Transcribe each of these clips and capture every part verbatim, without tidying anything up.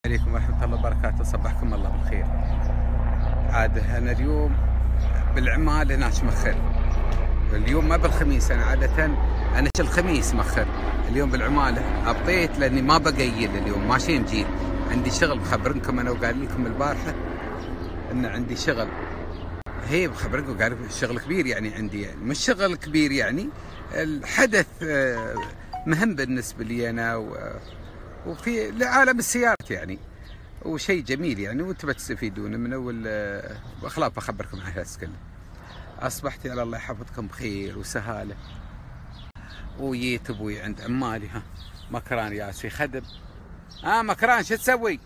عليكم ورحمة الله وبركاته. صبحكم الله بالخير. عاد أنا اليوم بالعمال هناك مخر، اليوم ما بالخميس. أنا عادة أنا الخميس مخر، اليوم بالعمالة أبطيت لأني ما بقيل اليوم، ماشي مجيل، عندي شغل. بخبركم أنا وقال لكم البارحة إن عندي شغل، هي بخبركم قال لكم شغل كبير يعني عندي، يعني مش شغل كبير يعني الحدث مهم بالنسبة لي أنا وفي لعالم السيارات يعني، وشيء جميل يعني، وانتم بتستفيدون منه. واخلاق بخبركم عن هالناس كله. اصبحت على الله يحفظكم بخير وسهاله. وجيت ابوي عند عمالي، ها مكران ياسي خدم. ها آه مكران شو تسوي؟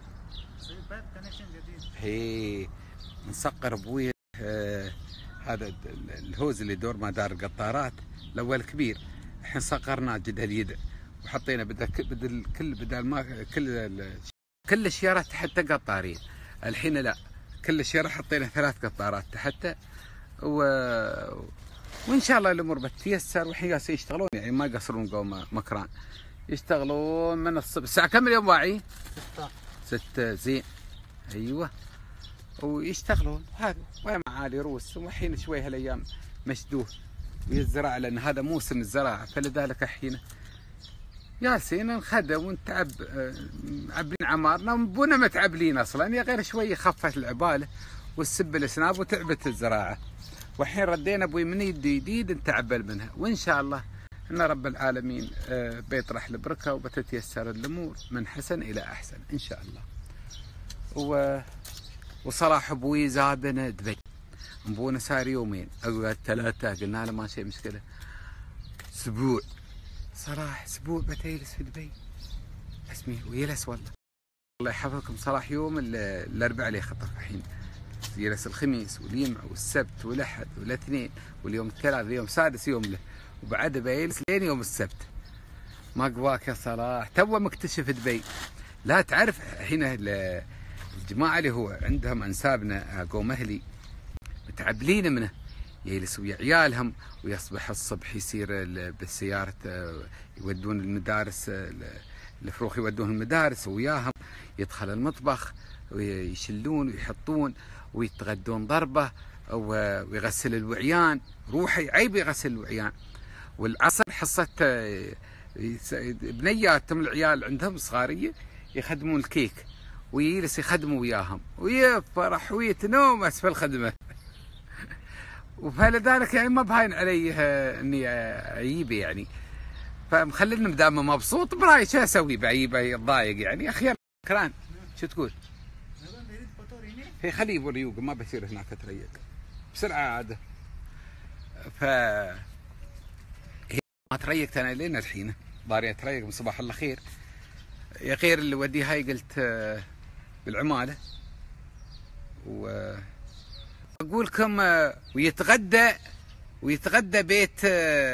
هي نسقر ابوي آه هذا الهوز اللي يدور مدار القطارات الاول كبير، الحين صقرناه جد اليد وحطينا بدل بدل كل بدل ما كل كل الشيارات تحت قطارين، الحين لا، كل الشيارات حطينا ثلاث قطارات تحت، و... وان شاء الله الامور بتيسر. والحين جالسين يشتغلون يعني ما يقصرون قوم مكران، يشتغلون من الصبح. الساعة كم اليوم واعي؟ ستة. ستة زين، ايوه، ويشتغلون هذا وين معالي روس. والحين شوي هالايام مشدوه ويزرع لان هذا موسم الزراعة، فلذلك الحين جالسين نخدم ونتعب، معبلين عمارنا وابونا متعبلين اصلا، يا غير شوي خفت العباله والسب الاسناب وتعبت الزراعه. والحين ردينا ابوي من يد جديد نتعبل منها، وان شاء الله ان رب العالمين بيطرح البركه وبتتيسر الامور من حسن الى احسن ان شاء الله. و... وصراحه ابوي زادنا دبي، ابونا صار يومين اقعد ثلاثه، قلنا له ما شيء مشكله، اسبوع صراحة اسبوع بتجلس في دبي اسمي ويلس والله. الله يحفظكم. صراحة يوم الاربعاء اللي خطر الحين يجلس الخميس والجمعة والسبت والاحد والاثنين واليوم الثلاث، اليوم سادس يوم له، وبعد بيجلس لين يوم السبت. ما قواك يا صلاح، تو مكتشف دبي. لا تعرف هنا الجماعة اللي هو عندهم انسابنا قوم اهلي متعبلين منه، يجلس ويا عيالهم ويصبح الصبح يصير بالسيارة يودون المدارس، الفروخ يودون المدارس وياهم، يدخل المطبخ ويشلون ويحطون ويتغدون ضربة ويغسل الوعيان، روحي عيب يغسل الوعيان. والعصر حصة بنياتهم العيال عندهم صغارية يخدمون الكيك ويجلس يخدموا وياهم ويفرح ويتنوم اسفل الخدمة. فلذلك يعني ما باين علي اني عيبه يعني، فمخليني مدام مبسوط براي شو اسوي بعيبه ضايق يعني. اخيرا مكران شو تقول؟ هي خليه يوريوق ما بصير هناك تريق بسرعه عاده. ف هي ما تريقت انا لين الحين، ضاري اتريق من صباح الله خير. يا غير اللي ودي هاي قلت بالعماله، و اقول لكم ويتغدى ويتغدى بيت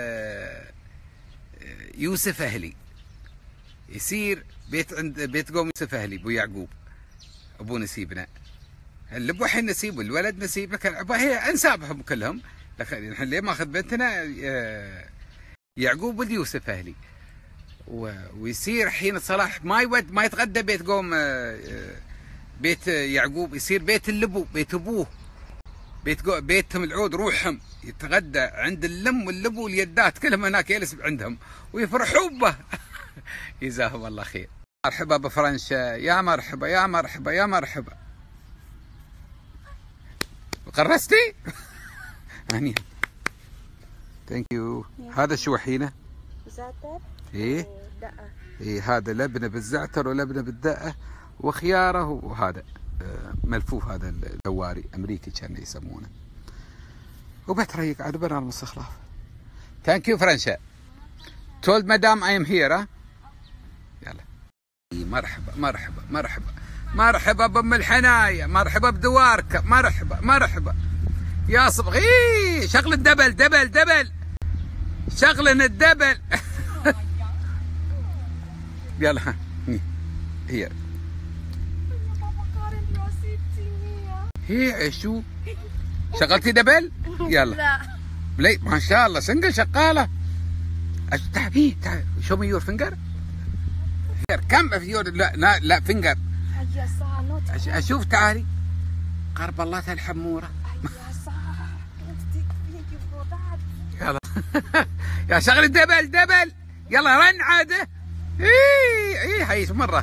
يوسف اهلي، يصير بيت عند بيت قوم يوسف اهلي ابو يعقوب ابو نسيبنا، الابو الحين نسيب والولد نسيب، لكن هي انسابهم كلهم، لكن الحين ليه ماخذ بنتنا يعقوب ولد يوسف اهلي. ويصير حين صلاح ما يود ما يتغدى بيت قوم بيت يعقوب، يصير بيت الابو بيت ابوه، بيت بيتهم العود روحهم يتغدى عند اللم واللبو واليدات كلهم هناك يجلس عندهم ويفرحوا به. جزاهم الله خير. مرحبا بفرنسا، يا مرحبا يا مرحبا يا مرحبا. قرستي؟ هنيا. ثانك يو. هذا شو الحين؟ زعتر. ايه؟ دقة. ايه هذا لبنه بالزعتر ولبنه بالدقه وخياره، وهذا ملفوف هذا الدواري امريكي كان يسمونه، وبتريق عاد برا المستخلاف. ثانك يو فرنسا. تولد مدام اي ام هير. يلا مرحبا مرحبا مرحبا مرحبا بام الحنايا، مرحبا بدوارك، مرحبا مرحبا يا صبغي. شغل الدبل دبل دبل شغلنا الدبل. يلا ها هي هي شو شغلتي دبل؟ يلا لا لي ما شاء الله سنجل شغاله. تعبي تعبي شو مي يور فينجر؟ كم يور لا لا لا فينجر يا صاح نوت اشوف تعالي قرب الله الحموره. يا صاح يلا يا شغل الدبل دبل يلا رن عاده. اي اي هيش مره.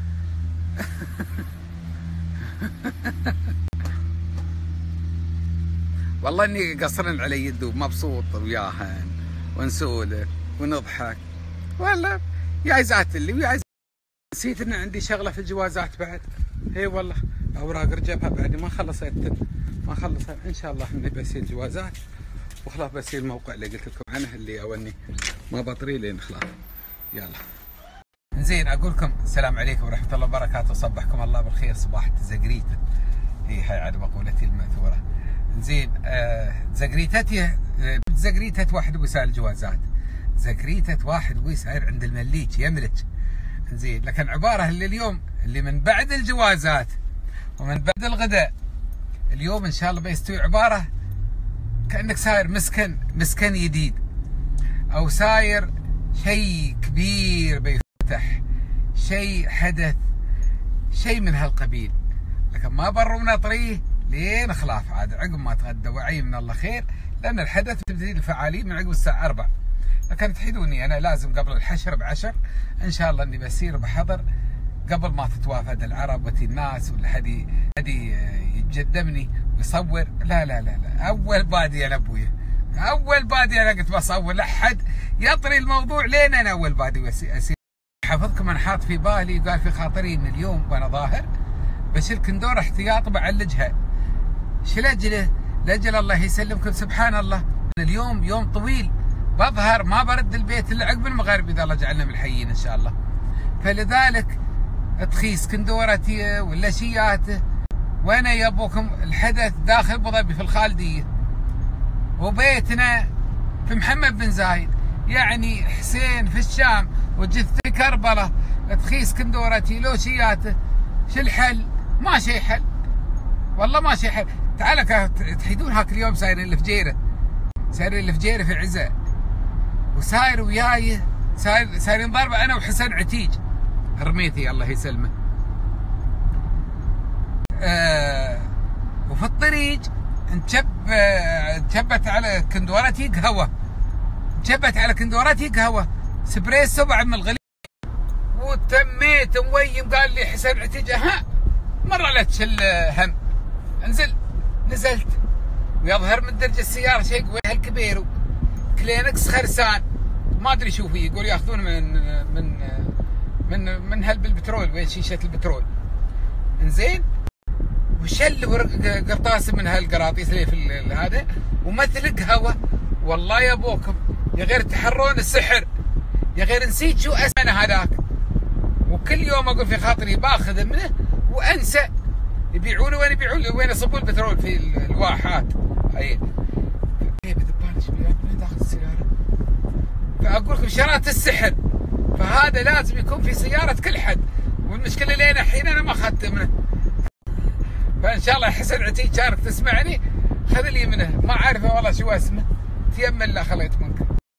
والله اني قصرن علي يدوب مبسوط وياهن ونسولف ونضحك. والله يا زات اللي ويا نسيت ان عندي شغله في الجوازات بعد. اي والله اوراق رجبها بعد ما خلصت ما خلصت. ان شاء الله اني بسير جوازات وخلاص بسير الموقع اللي قلت لكم عنه اللي اولني ما بطري لين خلاص. يلا زين اقول لكم السلام عليكم ورحمه الله وبركاته. صبحكم الله بالخير صباح تزقريته. اي هاي عاد مقولتي الماثوره. زين آه زقريتتي آه زقريتة واحد وسائل الجوازات. زقريتة واحد ويساير عند المليك يملك. زين لكن عباره اللي اليوم اللي من بعد الجوازات ومن بعد الغداء اليوم ان شاء الله بيستوي عباره كانك ساير مسكن مسكن جديد او ساير شيء كبير بيفتح شيء حدث شيء من هالقبيل. لكن ما بروا ناطريه لين خلاف عاد عقب ما تغدى وعي من الله خير لان الحدث تبتدي الفعاليه من عقب الساعه أربعة. لكن تحيدوني انا لازم قبل الحشر بعشر ان شاء الله اني بسير بحضر قبل ما تتوافد العرب وتي الناس ولا حدي حدي يتجدمني ويصور. لا لا لا لا اول بادي انا ابويا اول بادي انا قلت بصور لا حد يطري الموضوع لين انا اول بادي اسير. حافظكم انا حاط في بالي وقال في خاطري ان اليوم وانا ظاهر بشيل كندور احتياط بعلجها. شو لاجله؟ لاجل الله يسلمكم سبحان الله اليوم يوم طويل بظهر ما برد البيت الا عقب المغرب اذا الله جعلنا من الحيين ان شاء الله. فلذلك تخيس كندورتي ولا شياته وانا يا ابوكم الحدث داخل ابو ظبي في الخالديه وبيتنا في محمد بن زايد يعني حسين في الشام وجثتي كربلاء. تخيس كندورتي لو شياته شو الحل؟ ما شي حل والله ما شي حل. تعال تحيدون هاك اليوم سايرين الفجيره سايرين الفجيره في عزه وساير وياي ساير سايرين ضربه انا وحسن عتيج رميتي الله يسلمه. آه وفي الطريق انشب انشبت على كندورتي قهوه انشبت على كندورتي قهوه سبريسو بعد من الغلي وتميت مويم. قال لي حسن عتيج ها مره لا تشل هم. انزل نزلت ويظهر من درج السياره شيء قوي هالكبير كلينكس خرسان ما ادري شو فيه. يقول ياخذون من من من من هل بالبترول وين شيشه البترول. انزين وشل قرطاس من هالقراطيس اللي في هذا ومثل قهوه. والله يا ابوكم يا غير تحرون السحر يا غير نسيت شو اسمه هذاك. وكل يوم اقول في خاطري باخذ منه وانسى يبيعونه وين يبيعون وين يصبون البترول في الواحات. اي بذبالش وين داخل السياره. فاقول لكم شرات السحر فهذا لازم يكون في سياره كل حد. والمشكله لين الحين انا ما اخذت منه. فان شاء الله حسن عتيج شارك تسمعني خذ لي منه ما عارفه والله شو اسمه تيمن لا خليت منك.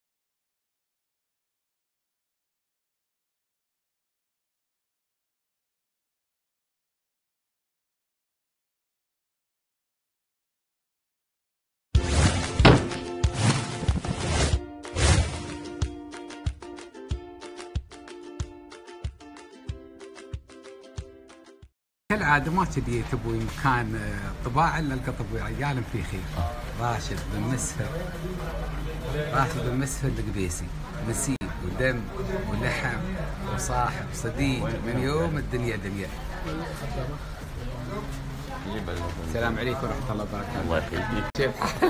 كالعاده ما كذي تبوي مكان طباع الا نلقى تبوي عيال في خير. راشد بن مسفر راشد بن مسفر القبيسي نسيب ودم ولحم وصاحب صديق من يوم الدنيا دنيا. السلام عليكم ورحمه الله وبركاته. الله يخليك. كيف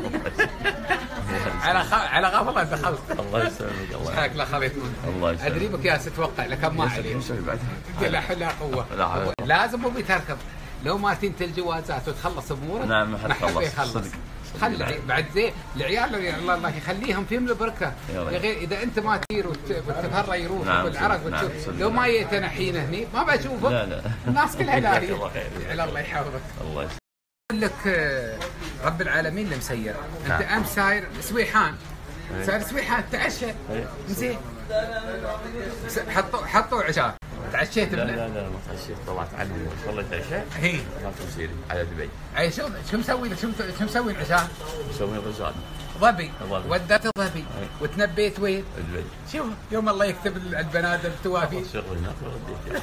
على خ... على غفله دخلت. الله يسلمك. الله يسلمك. لا خليت منك. الله يسلمك. ادري بك يا اتوقع لكن ما عليك. لا حول لا قوه. لازم مو بتركب لو ما تنتهي الجوازات وتخلص امورك. نعم ما حد يخلص. خلي بعد زين العيال الله الله يخليهم فيهم البركه. يا غير اذا انت ما تطير وتتهرى يروح نعم والعرق وتشوف نعم لو ما جيت انا حين هني ما بشوفك. لا لا الناس كلها لاهي. على الله يحفظك. الله يسلمك. اقول لك رب العالمين اللي مسير. انت امس ساير سويحان ساير سويحان تعشى زين حطوا حطوا عشاء تعشيت؟ لا لا لا ما تعشيت، طلعت عنه صليت العشاء. هي طلعت مسيري على دبي. اي شو شو مسوي لك؟ شو شو مسوي العشاء؟ مسوي غزال. ظبي. ظبي. ودت ظبي وتنبيت وين؟ دبي. شوف يوم الله يكتب البنادم توافي. شغل هناك ورديت.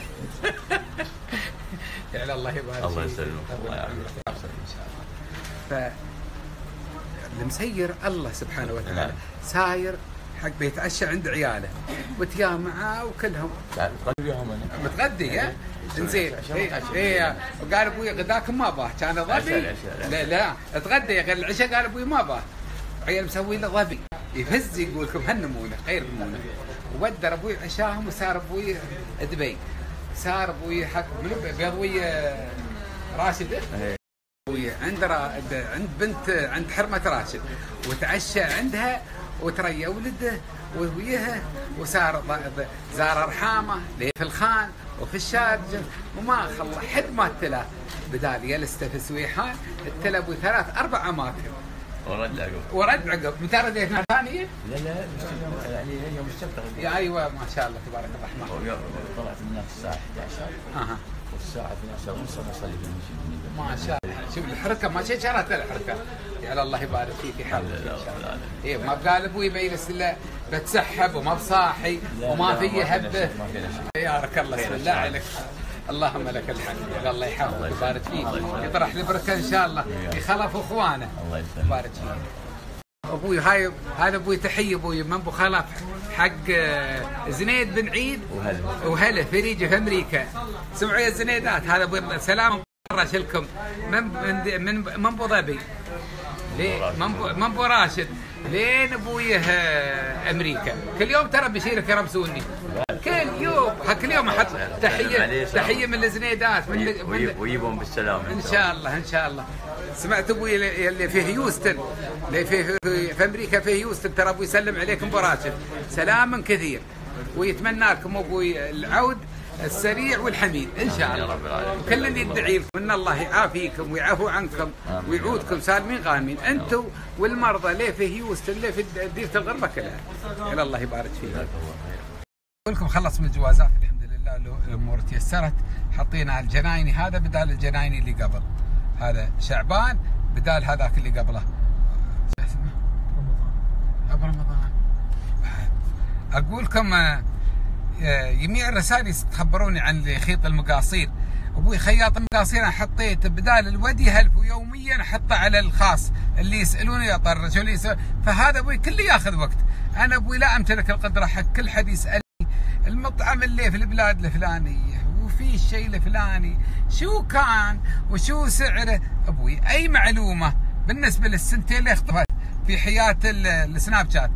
يعني الله يبارك. الله يسلمك. الله يعافيك. ان شاء الله. ف المسير الله سبحانه وتعالى ساير حق بيتعشى عند عياله وتيا معاه وكلهم. متغدي وياهم انا. متغدي ها؟ انزين اي قال ابوي غداكم ما باه كان ظبي. لا لا اتغدى يا غير العشاء قال ابوي ما باه. عيال مسوي له ظبي يفز يقول لكم هنمونه خير منونه. ودر ابوي عشاهم وصار ابوي دبي. صار ابوي حق منو بيضوي راشد. عند را... عند بنت عند حرمة راشد وتعشى عندها وتريا ولده ووياها وصار زار رحامه ليه في الخان وفي الشارجه وما خلى حد ما تلا بدال يلسته في سويحان التلا ابو ثلاث اربع اماكن ورد عقب ورد عقب. متى رديتنا ثانيه؟ لا لا يعني يوم السبت. يا ايوه ما شاء الله تبارك الرحمن. طلعت من هناك الساعه احد عشر. اها والساعه اثنتي عشرة ونص بصلي في المسجد. ما شاء الله. شوف الحركه ما شيء شرت الحركه. يا الله يبارك فيك في حالك ان شاء الله. اي ما بقال ابوي بيجلس الا بتسحب وما بصاحي وما في هبه. يارك الله بسم الله عليك. اللهم لك الحمد. يا الله يحفظك ويبارك فيك. يطرح لي بركه ان شاء الله. يخلف اخوانه. الله يسلمك. يبارك فيك. ابوي هاي هذا ابوي تحيه ابوي من ابو خلف حق زنيد بن عيد وهلا وهلا في ريجه في امريكا. سمعوا يا الزنيدات هذا ابوي سلام راشلكم من من من من ابو ظبي ليه من من ابو راشد لين ابويه امريكا. كل يوم ترى بيشيلك يرمسوني كل يوم. كل يوم احط تحيه تحيه من الزنيدات من ويجيبهم بالسلامه ان شاء الله ان شاء الله. سمعت ابوي اللي في هيوستن اللي في, في في امريكا في هيوستن ترى ابوي يسلم عليكم ابو راشد سلام كثير ويتمنى لكم ابوي العود السريع والحميد ان شاء الله. كل اللي يدعي لكم ان الله يعافيكم ويعفو عنكم ويعودكم سالمين غانمين انتم والمرضى ليه في هيوستن ليه في ديره الغربه كلها. الى الله يبارك فيكم. اقول لكم خلص من الجوازات الحمد لله الامور تيسرت. حطينا الجنايني هذا بدال الجنايني اللي قبل. هذا شعبان بدال هذاك اللي قبله. شو اسمه؟ رمضان. رمضان. اقول لكم يميع الرسائل تخبروني عن خيط المقاصير. ابوي خياط المقاصير انا حطيت بدال الودي هلف ويوميا احطه على الخاص اللي يسالوني يا طر شو اللي يسأل. فهذا ابوي كله ياخذ وقت. انا ابوي لا امتلك القدره حق كل حد يسالني المطعم اللي في البلاد الفلانيه وفي الشيء الفلاني شو كان وشو سعره. ابوي اي معلومه بالنسبه للسنتين اللي اختفت في حياه السناب شات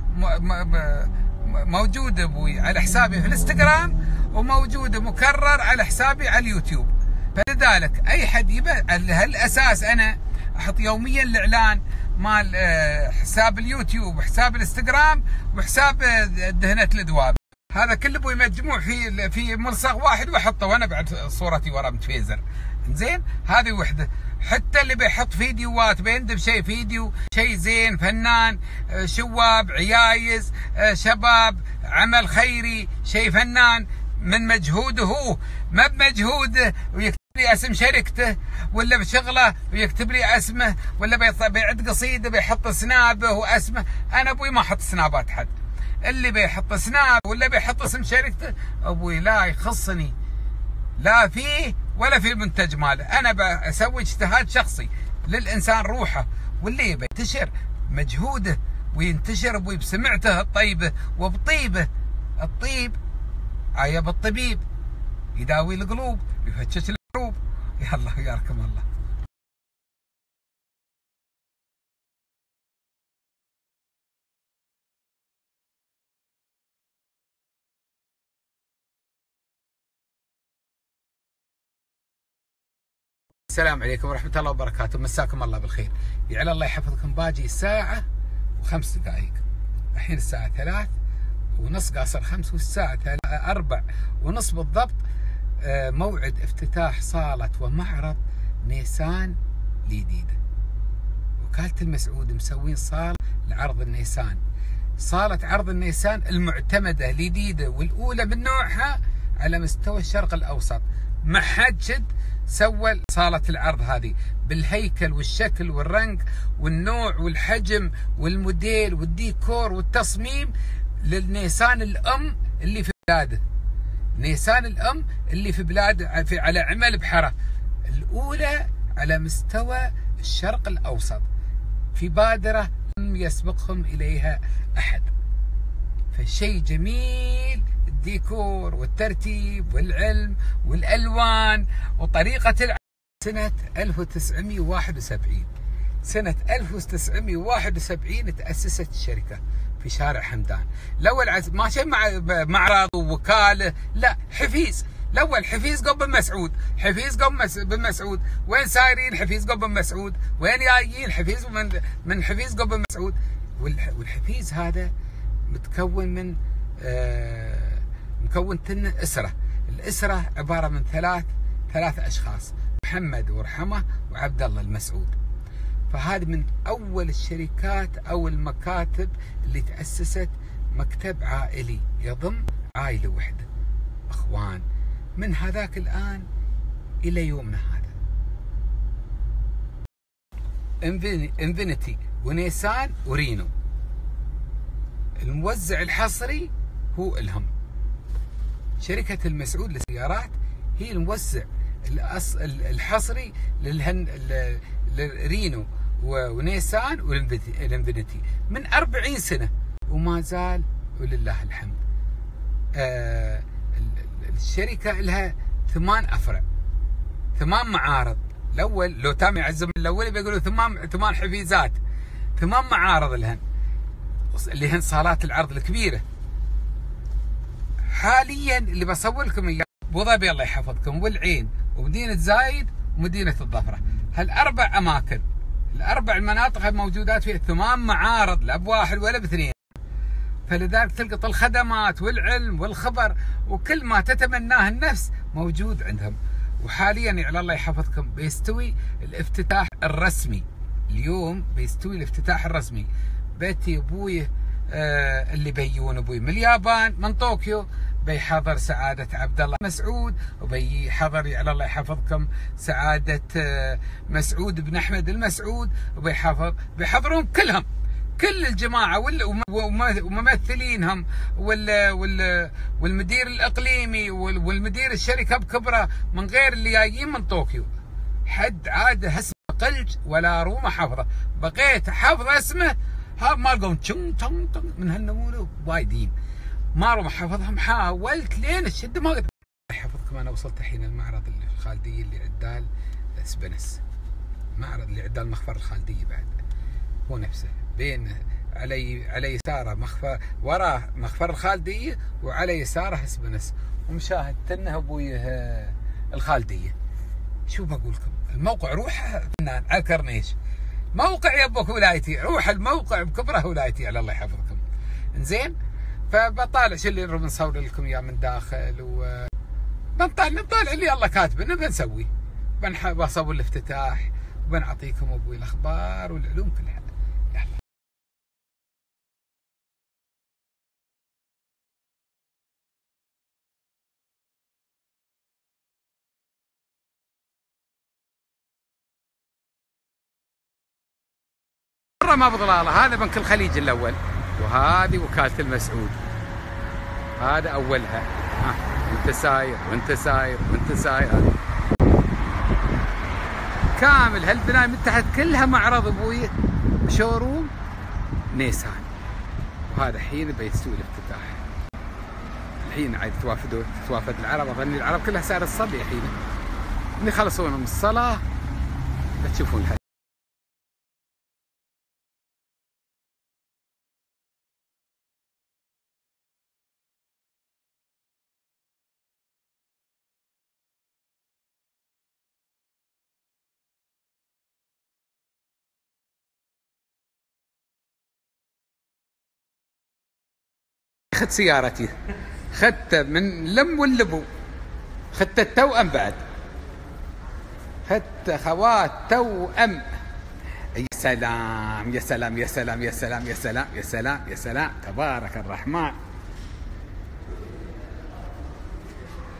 موجود ابوي على حسابي في الانستغرام وموجود مكرر على حسابي على اليوتيوب. فلذلك اي حد يبى على هالاساس انا احط يوميا الاعلان مال حساب اليوتيوب وحساب الانستغرام وحساب دهنه الدواب. هذا كله ابوي مجموع في في ملصق واحد واحطه وانا بعد صورتي ورا متفيزر. زين هذه وحده. حتى اللي بيحط فيديوهات بيندب شيء فيديو شيء زين فنان شواب عيايز شباب عمل خيري شيء فنان من مجهوده هو ما بمجهوده ويكتب لي اسم شركته ولا بشغله ويكتب لي اسمه ولا بيعد قصيده بيحط سنابه واسمه. انا ابوي ما احط سنابات حد. اللي بيحط سناب ولا بيحط اسم شركته ابوي لا يخصني لا فيه ولا في المنتج ماله. انا بسوي اجتهاد شخصي للانسان روحه واللي يبي ينتشر مجهوده وينتشر ابوي بسمعته الطيبه وبطيبه. الطيب عيب الطبيب يداوي القلوب يفتش الحروب. يا الله وياكم الله. السلام عليكم ورحمة الله وبركاته. مساكم الله بالخير. يعلى الله يحفظكم. باجي ساعة وخمس دقائق. الحين الساعة ثلاث ونص قاصر خمس والساعة أربع ونص بالضبط. موعد افتتاح صالة ومعرض نيسان الجديدة. وكالة المسعود مسوين صالة لعرض النيسان. صالة عرض النيسان المعتمدة الجديدة والأولى من نوعها على مستوى الشرق الأوسط. ما حد شد سوى صالة العرض هذه بالهيكل والشكل والرنق والنوع والحجم والموديل والديكور والتصميم للنيسان الأم اللي في بلاده. نيسان الأم اللي في بلاد في على عمل بحرة الأولى على مستوى الشرق الأوسط، في بادرة لم يسبقهم إليها أحد. فشيء جميل، الديكور والترتيب والعلم والألوان وطريقة العمل. سنة ألف وتسعمئة وواحد وسبعين سنة ألف وتسعمئة وواحد وسبعين تأسست الشركة في شارع حمدان. الأول عز... ما شيء مع معرض ووكالة، لا، حفيز. الأول حفيز قبل بن مسعود، حفيز قبل مس... بن مسعود. وين سايرين؟ حفيز قبل بن مسعود. وين جايين؟ حفيز من من حفيز قبل بن مسعود. والح... والحفيز هذا متكون من آه... مكون تن أسرة. الأسرة عبارة من ثلاث ثلاث أشخاص، محمد ورحمة وعبد الله المسعود. فهذه من أول الشركات أو المكاتب اللي تأسست مكتب عائلي يضم عائلة وحدة، أخوان، من هذاك الآن إلى يومنا هذا. انفينيتي ونيسان ورينو، الموزع الحصري هو إلهم. شركة المسعود للسيارات هي الموزع الحصري للهن للرينو ونيسان والانفينيتي من أربعين سنة وما زال ولله الحمد. آه الشركة لها ثمان أفرع، ثمان معارض. الأول لو تام يعزم الأول بيقولوا ثمان ثمان حفيزات، ثمان معارض لهن اللي هن صالات العرض الكبيرة. حاليا اللي بصور لكم اياه ابو ظبي الله يحفظكم، والعين، ومدينة زايد، ومدينة الظفرة. هالأربع أماكن، الأربع المناطق موجودات فيها ثمان معارض، لا بواحد ولا باثنين. فلذلك تلقط الخدمات والعلم والخبر وكل ما تتمناه النفس موجود عندهم. وحاليا يعني الله يحفظكم بيستوي الافتتاح الرسمي اليوم، بيستوي الافتتاح الرسمي. بيتي ابوي آه اللي بيون ابوي من اليابان من طوكيو بيحضر سعادة عبد الله مسعود، وبيحضر على الله يحفظكم سعادة آه مسعود بن احمد المسعود، وبيحضر بيحضرون كلهم، كل الجماعة وممثلينهم والمدير الإقليمي والمدير الشركة بكبرى من غير اللي جايين من طوكيو. حد عاد اسمه قلج ولا رومه حافظه، بقيت حافظ اسمه ها ما لقون تشن تن تن من هالنمونه وايدين ما روم حافظهم. حاولت لين الشده ما قدرت احفظكم. انا وصلت الحين المعرض اللي في الخالديه اللي عدال سبنس، معرض اللي عدال مخفر الخالديه بعد هو نفسه، بين علي على يساره مخفر وراه مخفر الخالديه وعلى يساره سبنس، ومشاهد تنه ابوي الخالديه. شو بقول لكم؟ الموقع روح فنان على الكرنيش، موقع يبوك ولايتي، روح الموقع بكبره ولايتي على الله يحفظكم. انزين، فبطالع شو اللي بنصور لكم اياه من داخل، و بنطالع نطالع اللي الله كاتبه بنسوي، بصور الافتتاح وبنعطيكم ابوي الاخبار والعلوم كلها. يلا. مرة ما بضلاله، هذا بنك الخليج الأول، وهذه وكالة المسعود، هذا أولها. ها أنت ساير وأنت ساير وأنت ساير، كامل هالبناية من تحت كلها معرض أبوي وشوروم نيسان. وهذا الحين بيستوي الافتتاح، الحين عاد توافدوا توافد العرب، أظن العرب كلها سائر الصبي الحين اللي خلصوا من الصلاة بتشوفون الحين. خذت سيارتي، خدت من لم واللبو، خدت التوأم بعد، خدت خوات توأم. يا سلام يا سلام يا سلام يا سلام يا سلام يا سلام يا سلام، تبارك الرحمن.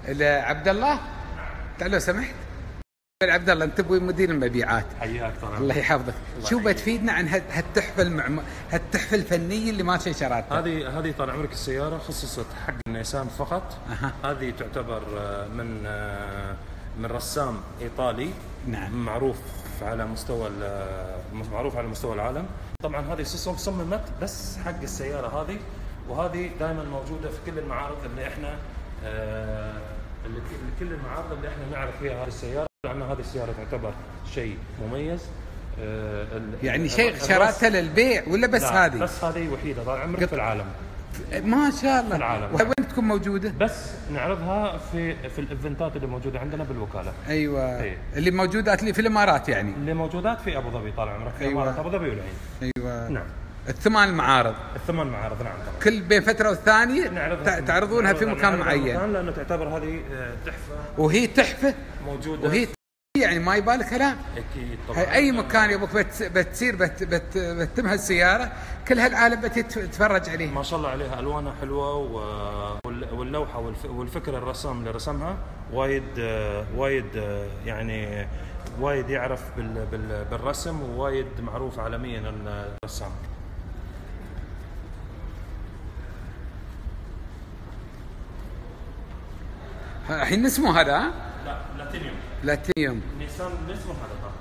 عبد الله تعال لو سمحت. عبد الله انت ابوي مدير المبيعات. حياك طبعا. الله يحفظك. شو بتفيدنا عن هالتحفه المعم... هالتحفه الفنيه اللي ما شراتها؟ هذه هذه طال عمرك السياره خصصت حق النيسان فقط. أه. هذه تعتبر من من رسام ايطالي. نعم. معروف على مستوى معروف على مستوى العالم. طبعا هذه صممت بس حق السياره هذه، وهذه دائما موجوده في كل المعارض اللي احنا آه اللي كل المعارض اللي احنا نعرف فيها هذه السياره، لان هذه السياره تعتبر شيء مميز. آه يعني شيء شراتها للبيع ولا بس هذه؟ بس هذه وحيده طال عمرك في العالم. ما شاء الله. في العالم. وين تكون موجوده؟ بس نعرضها في في الايفنتات اللي موجوده عندنا بالوكاله. ايوه. أيه. اللي موجودات اللي في الامارات يعني. اللي موجودات في ابو ظبي طال عمرك، في أيوة. امارات ابو ظبي والعين. ايوه. نعم. الثمان معارض. الثمان معارض نعم طبعا. كل بين فتره والثانيه تعرضونها في مكان معين. لانه تعتبر هذه تحفه. وهي تحفه موجوده. وهي يعني ما يبالك كلام. اكيد طبعا. اي مكان يبوك بت بتصير بت بت بتتم هالسياره كل هالعالم بتتفرج عليه. ما شاء الله عليها، الوانها حلوه واللوحه والفكره الرسام اللي رسمها وايد وايد يعني وايد يعرف بالرسم، ووايد معروف عالميا الرسام. الحين اسمه هذا؟ لا بلاتينيوم. بلاتينيوم. نيسان اسمه هذا.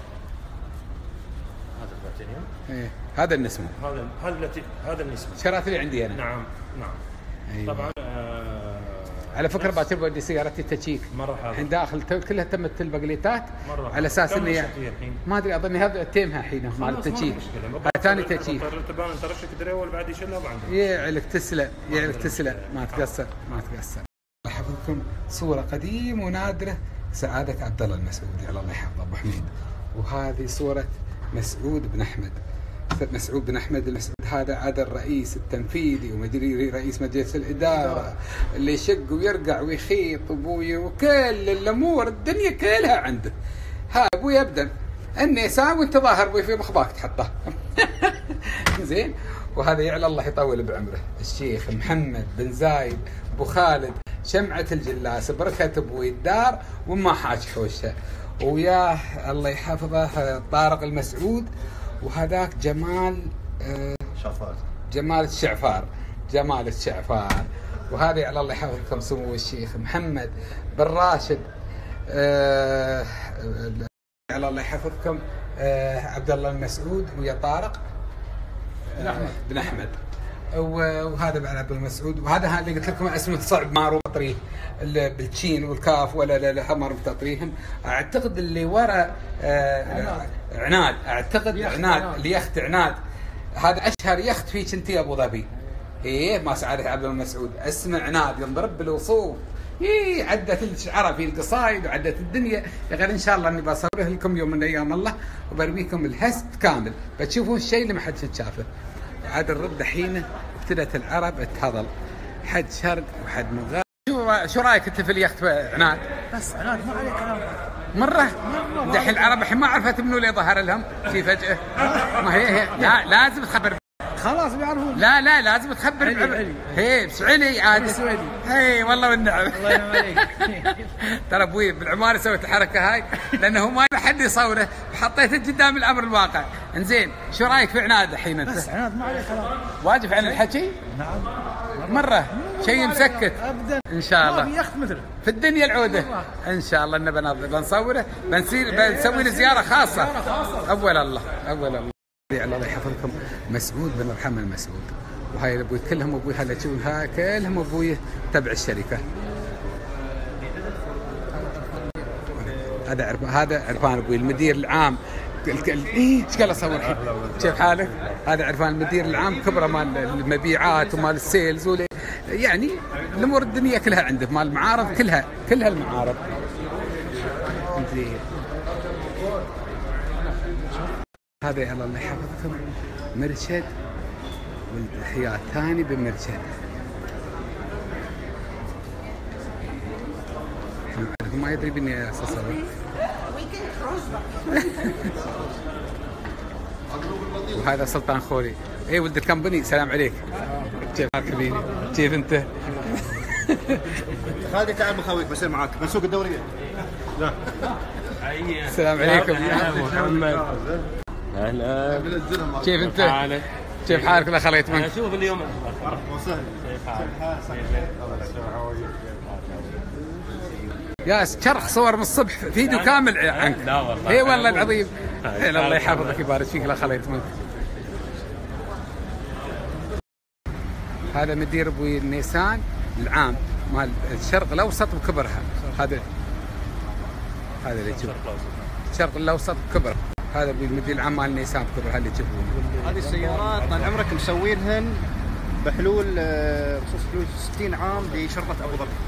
هذا بلاتينيوم. ايه هذا اللي اسمه. هذا هذا هذا اللي اسمه. شرات اللي عندي انا. نعم نعم. أيوة. طبعا آه على فكره باكر بدي سيارتي تشيك. مره حاضر. الحين داخل كلها تمت البقليتات على اساس اني ما ادري اظني هذا تيمها الحين مال التشيك. ثاني تشيك. تبان انت رشك دريول بعد يشيلها وعندك. يعلك تسلم يعلك تسلم ما تقصر ما تقصر. الله يحفظكم صوره قديمه ونادره سعاده عبد الله المسعودي الله يحفظه ابو حميد. وهذه صوره مسعود بن احمد. مسعود بن احمد المسعود هذا عاد الرئيس التنفيذي ومدير رئيس مجلس الاداره اللي يشق ويرقع ويخيط ابوي وكل الامور الدنيا كلها عنده. ها ابوي ابدا النيسان وانت ظاهر ابوي في مخباك تحطه. زين. وهذا يعلى الله يطول بعمره الشيخ محمد بن زايد ابو خالد شمعه الجلاس بركه ابوي الدار وما حاج حوشه. وياه الله يحفظه طارق المسعود. وهذاك جمال آه شعفار. جمال الشعفار جمال الشعفار. وهذا على الله يحفظكم سمو الشيخ محمد بن راشد آه على الله يحفظكم آه عبد الله المسعود ويا طارق بن احمد بن احمد. وهذا بعد عبد المسعود. وهذا اللي قلت لكم اسمه صعب ما روطريه بالتشين والكاف ولا لا لا ما روطريهم. اعتقد اللي ورا آه عناد. اعتقد عناد اليخت عناد. هذا اشهر يخت في كنتي ابو ظبي. ايه ما سعاده عبد المسعود اسمه عناد ينضرب بالوصوف. ايه عدت الشعراء في القصايد وعدت الدنيا. غير ان شاء الله اني بصوره لكم يوم من ايام الله وبرويكم الهست كامل بتشوفون الشيء اللي ما حد شافه. عاد الرد حين ابتدت العرب تهضل حد شرق وحد مغرب. شو شو رايك انت في اليخت عناد؟ بس عناد ما عليه كلام مره دحين العرب الحين ما عرفت منو اللي ظهر لهم شي فجاه. ما هي, هي لا لازم تخبر خلاص بيعرفون. لا لا لازم تخبر بعمر. هي بسعودي عاد سعودي. هي والله والنعم. الله ينعم عليك. ترى ابوي بالعماره سويت الحركه هاي لانه ما حد يصوره حطيته قدام الامر الواقع. انزين شو رايك في عناد الحين انت؟ بس عناد ما عليه كلام. واجف عن الحكي؟ نعم. مره شيء مسكت ابدا ان شاء الله. ما في يخت مثله في الدنيا العوده ان شاء الله انه بنصوره بنصير بنسوي له زياره خاصه. اول الله اول الله. الله يحفظكم مسعود بن رحمه المسعود. وهاي ابوي كلهم ابوي هلا تشوفها كلهم ابوي تبع الشركه. هذا عرب هذا عرفان ابوي المدير العام. ايه ايش قال اصور الحين؟ كيف حالك؟ هذا عرفان المدير العام كبره مال المبيعات ومال السيلز ولي يعني الامور الدنيا كلها عنده مال المعارض كلها كلها المعارض. زين. هذا يا الله يحفظكم مرشد والحياة ثاني بمرشد. ما يدري بني اساسا. وهذا سلطان خوري. اي ولد الكمبني. سلام عليك. كيف حالك بيني؟ كيف انت؟ خالدي تعال بخويك بصير معاك بنسوق الدوريه. لا السلام عليكم يا محمد. اهلا. كيف انت؟ كيف حالك؟ الله خليت منك. شوف اليوم مرحبا وسهلا. كيف حالك؟ يا شرخ صور من الصبح فيديو كامل عنك. لا والله. اي والله العظيم. الله يحفظك ويبارك فيك. الله خليت منك. هذا مدير ابوي النيسان العام مال الشرق الاوسط بكبرها. هذا هذا اللي تشوفه الشرق الاوسط بكبر. هذا المدير العام مال النيسان بكبرها اللي تشوفونه. هذه السيارات طال عمرك مسوينهن بحلول بخصوص حلول ستين عام لشرطه ابو ظبي.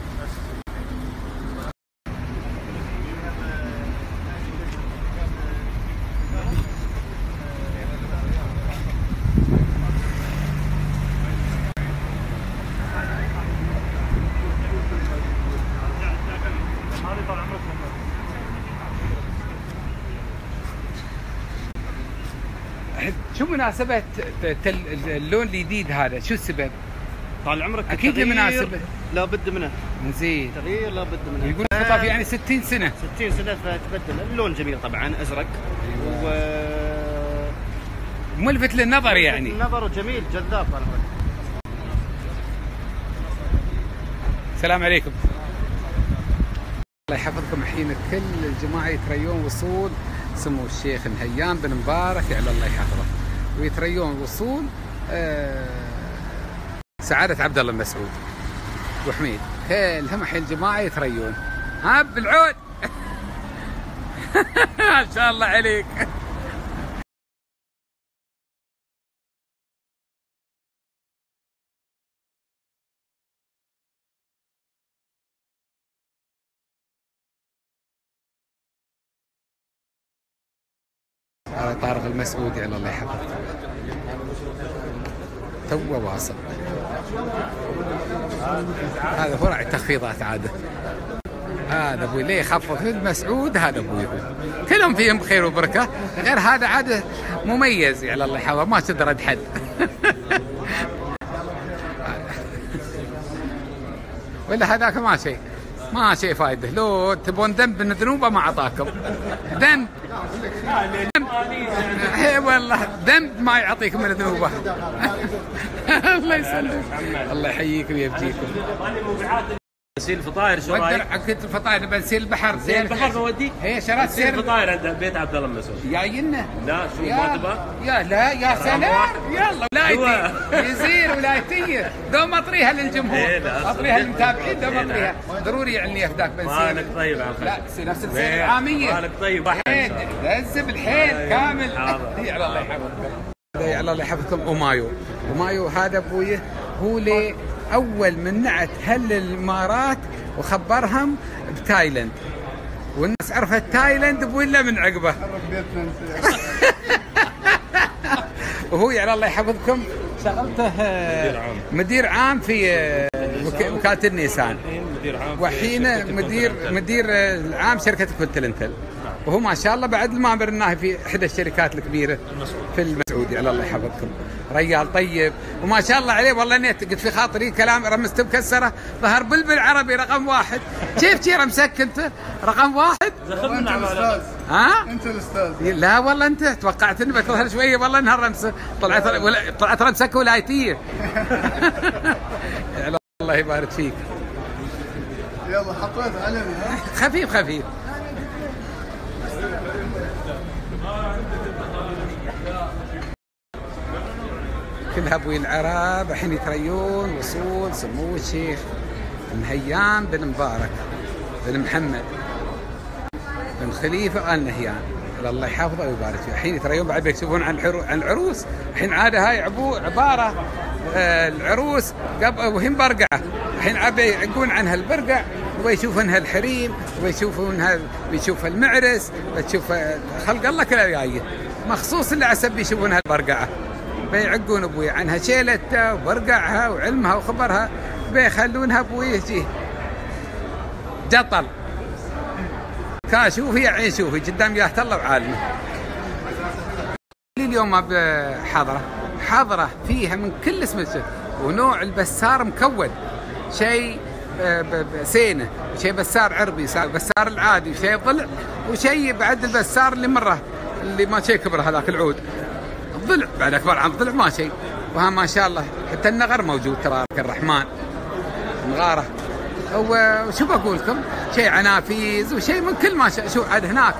شو مناسبة اللون الجديد هذا؟ شو السبب؟ طال عمرك اكيد لمناسبة لابد منه. زين. تغيير لابد منه. يقول خطاب يعني ستين سنة. ستين سنة فتبدل اللون جميل طبعا ازرق و ملفت للنظر يعني. النظر جميل جذاب. طال عمرك. السلام عليكم. الله يحفظكم. الحين كل الجماعة يتريون وصول سمو الشيخ نهيان بن مبارك على الله يحفظه، ويتريون وصول آه سعادة عبد الله المسعود وحميد. كلهم الحين الجماعة يتريون. ها بالعود. ما شاء الله عليك. هذا طارق المسعودي على الله يحفظه تو واصل. هذا فرع التخفيضات عاده. هذا ابوي ليه يخفض المسعود. هذا ابوي كلهم فيهم خير وبركه، غير هذا عاده مميز على الله يحفظه ما تدرد حد. ولا هذاك ما شيء ما شيء فايده. لو تبون ذنب من ذنوبه ما اعطاكم ذنب. اي والله ذنب ما يعطيكم من ذنوبه. الله يسلمك. الله يحييكم ويبجيكم. بنسيل الفطاير شو رايك؟ كنت الفطاير بنسيل البحر. زين البحر بوديك؟ اي شرات سير الفطاير عند بيت عبد الله المسعود. جاينا. لا شو ما تبغى؟ يا لا يا سلام. يلا ولايتي يزير ولايتيه دوم اطريها للجمهور. اطريها للمتابعين دوم اطريها. ضروري يعني اهداك بنسيل. مالك طيب على لا نفس السير العاميه. مالك طيب. حيد لزم الحيد كامل. على الله يحفظكم. على الله يحفظكم. ومايو ومايو هذا ابوي هو لي اول من نعت هل الامارات وخبرهم بتايلاند، والناس عرفت تايلاند ولا من عقبه. وهو على الله يحفظكم شغلته مدير عام في وكالة النيسان، وحين مدير مدير العام شركة كونتيننتال، وهو ما شاء الله بعد المامر الناهي في احدى الشركات الكبيره في المسعودي. على الله يحفظكم. رجال طيب وما شاء الله عليه. والله اني قلت في خاطري كلام رمزته مكسره. ظهر بلبل عربي رقم واحد. كيف شي رمسك انت رقم واحد؟ انت الاستاذ. ها؟ انت الاستاذ. لا والله انت توقعت اني بتظهر شويه. والله انها رمسه طلعت طلعت رمسك ولايتيه. الله يبارك فيك. يلا حطيت علم. خفيف خفيف. كلها ابوي العرب الحين يتريون وصول سمو الشيخ نهيان بن مبارك بن محمد بن خليفه ال نهيان. الله يحفظه ويبارك فيه. الحين يتريون بعد بيكتبون عن عن العروس. الحين عاده هاي عبو عباره آه العروس قبل وهم برقعه. الحين عبي يعقون عنها البرقع ويشوفونها الحريم ويشوفونها بيشوفها المعرس بتشوف خلق الله كلها جايه مخصوص اللي عسب يشوفونها البرقعه. بيعقون ابوي عنها شيلتها وبرقعها وعلمها وخبرها. بيخلونها ابوي يجي جطل كاشوفي عين شوفي قدام ياه الله وعالمه. اليوم حضره حضره فيها من كل اسم ونوع البسار مكود. شيء سينه، وشيء بسار عربي، بسار العادي، وشيء ضلع، وشيء بعد البسار اللي مره اللي ما شيء كبر هذاك العود. الضلع بعد اكبر عن الضلع ما شيء. وها ما شاء الله حتى النغر موجود تبارك الرحمن، نغاره. وشو بقول لكم، شيء عنافيز وشيء من كل ما شاء. شو عاد هناك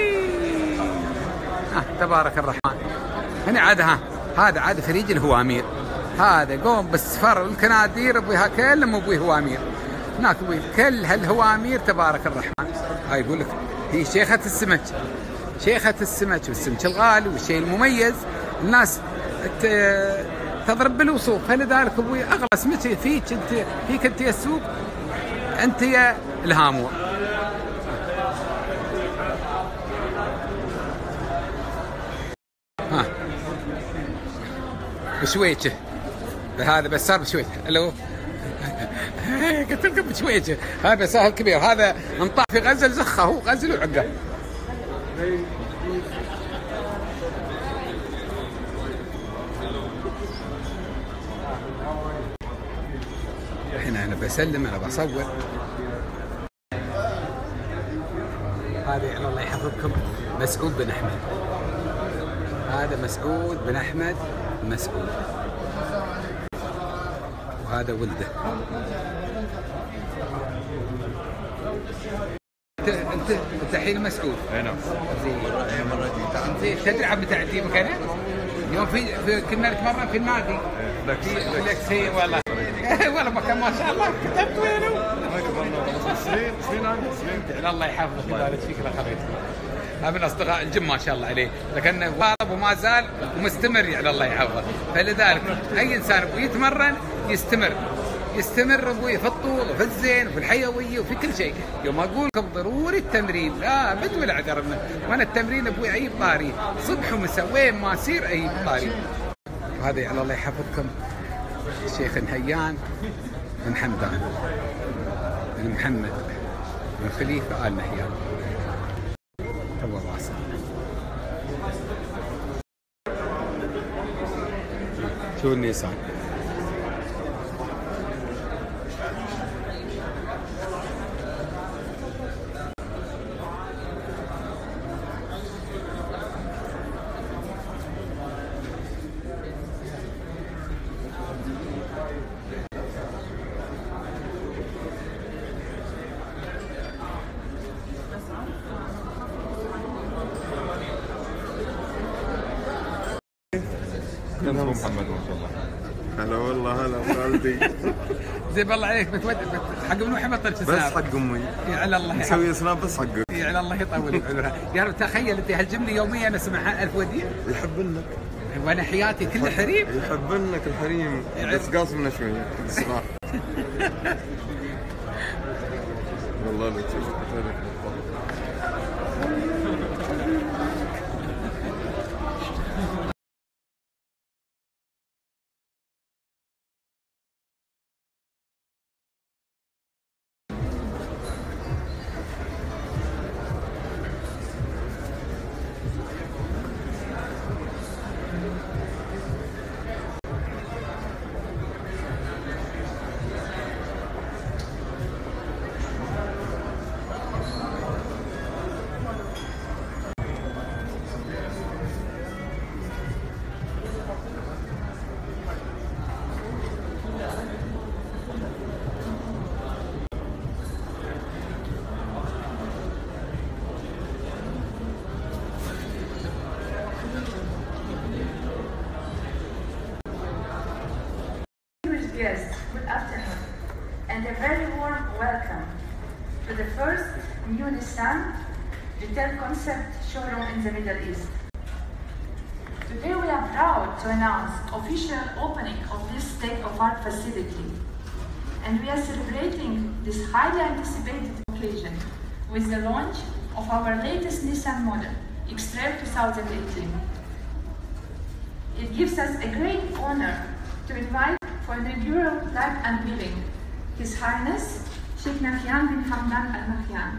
ها تبارك الرحمن. هنا عاد ها هذا عاد فريج الهوامير، هذا قوم بالسفر والكنادير ابويها كلهم ابوي هوامير. هناك ابوي كل هالهوامير تبارك الرحمن. هاي يقول لك هي شيخة السمك، شيخة السمك والسمك الغالي والشيء المميز. الناس تضرب بالوصوف، فلذلك ابوي اغلى سمك فيك انت، فيك انت يا السوق، انت يا الهامور. ها بشويشه هذا بسار بشويشه. الو قلت لكم بشويشه، هذا بسار كبير، هذا انطاح في غزل زخه، هو غزل وعقه. هنا انا بسلم، انا بصور. هذا الله يحفظكم مسعود بن احمد، هذا مسعود بن احمد مسعود، وهذا ولده. انت انت انت الحين مسعود؟ اي نعم. زين تدري عم تعديمك انا؟ اليوم في, في كنا نتمرن في النادي في الاكسيه. والله والله مكان ما شاء الله. كتبت وينه؟ سنين سنين سنين. الله يحفظك ويبارك فيك. الله خليك. هذا من اصدقاء الجيم ما شاء الله عليه، لكنه واظب وما زال ومستمر يعني الله يحفظه. فلذلك اي انسان ابوي يتمرن يستمر، يستمر ابوي في الطول وفي الزين وفي الحيويه وفي كل شيء. يوم اقول لكم ضروري التمرين، لا بد ولا عذر منه. وانا التمرين ابوي اي طاري صبح ومساء وين ما اصير اي طاري. وهذا يعني الله يحفظكم الشيخ نهيان بن حمدان بن محمد بن خليفه آل نهيان. تو واصل. شو النيسان؟ ابو محمد ما شاء الله. هلا والله هلا خالدي. زين بالله عليك بتود حق ابن محمد طلع بس حق امي. يا على الله نسوي سناب بس حق يا على الله يطول عمرها. يا رب تخيل انت هالجمله يوميا انا اسمعها الف وديع. يحبنك وانا حياتي كلها حريم. يحبنك الحريم بس قاصمنا شويه الصراحه. والله لك شوف Guests, good afternoon, and a very warm welcome to the first new Nissan retail concept showroom in the Middle East. Today we are proud to announce official opening of this state-of-art facility, and we are celebrating this highly anticipated occasion with the launch of our latest Nissan model, X-Trail twenty eighteen. It gives us a great honor to invite for the inaugural flag unveiling His Highness Sheikh Nahyan bin Hamdan Al Nahyan.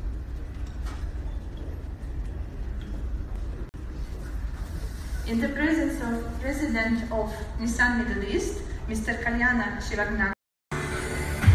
In the presence of President of Nissan Middle East, Mister Kalyana Shivagnan.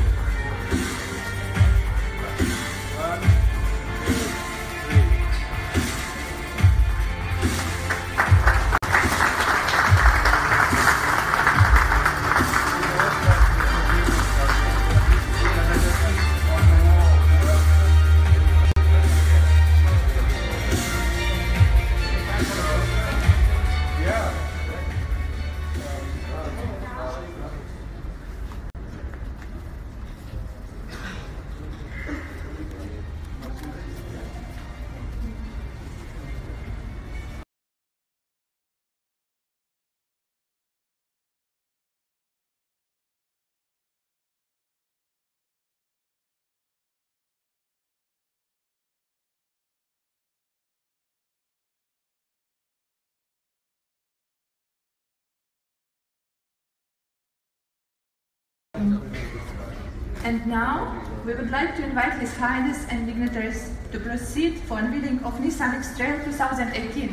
And now, we would like to invite His Highness and dignitaries to proceed for unveiling of Nissan X-Trail twenty eighteen.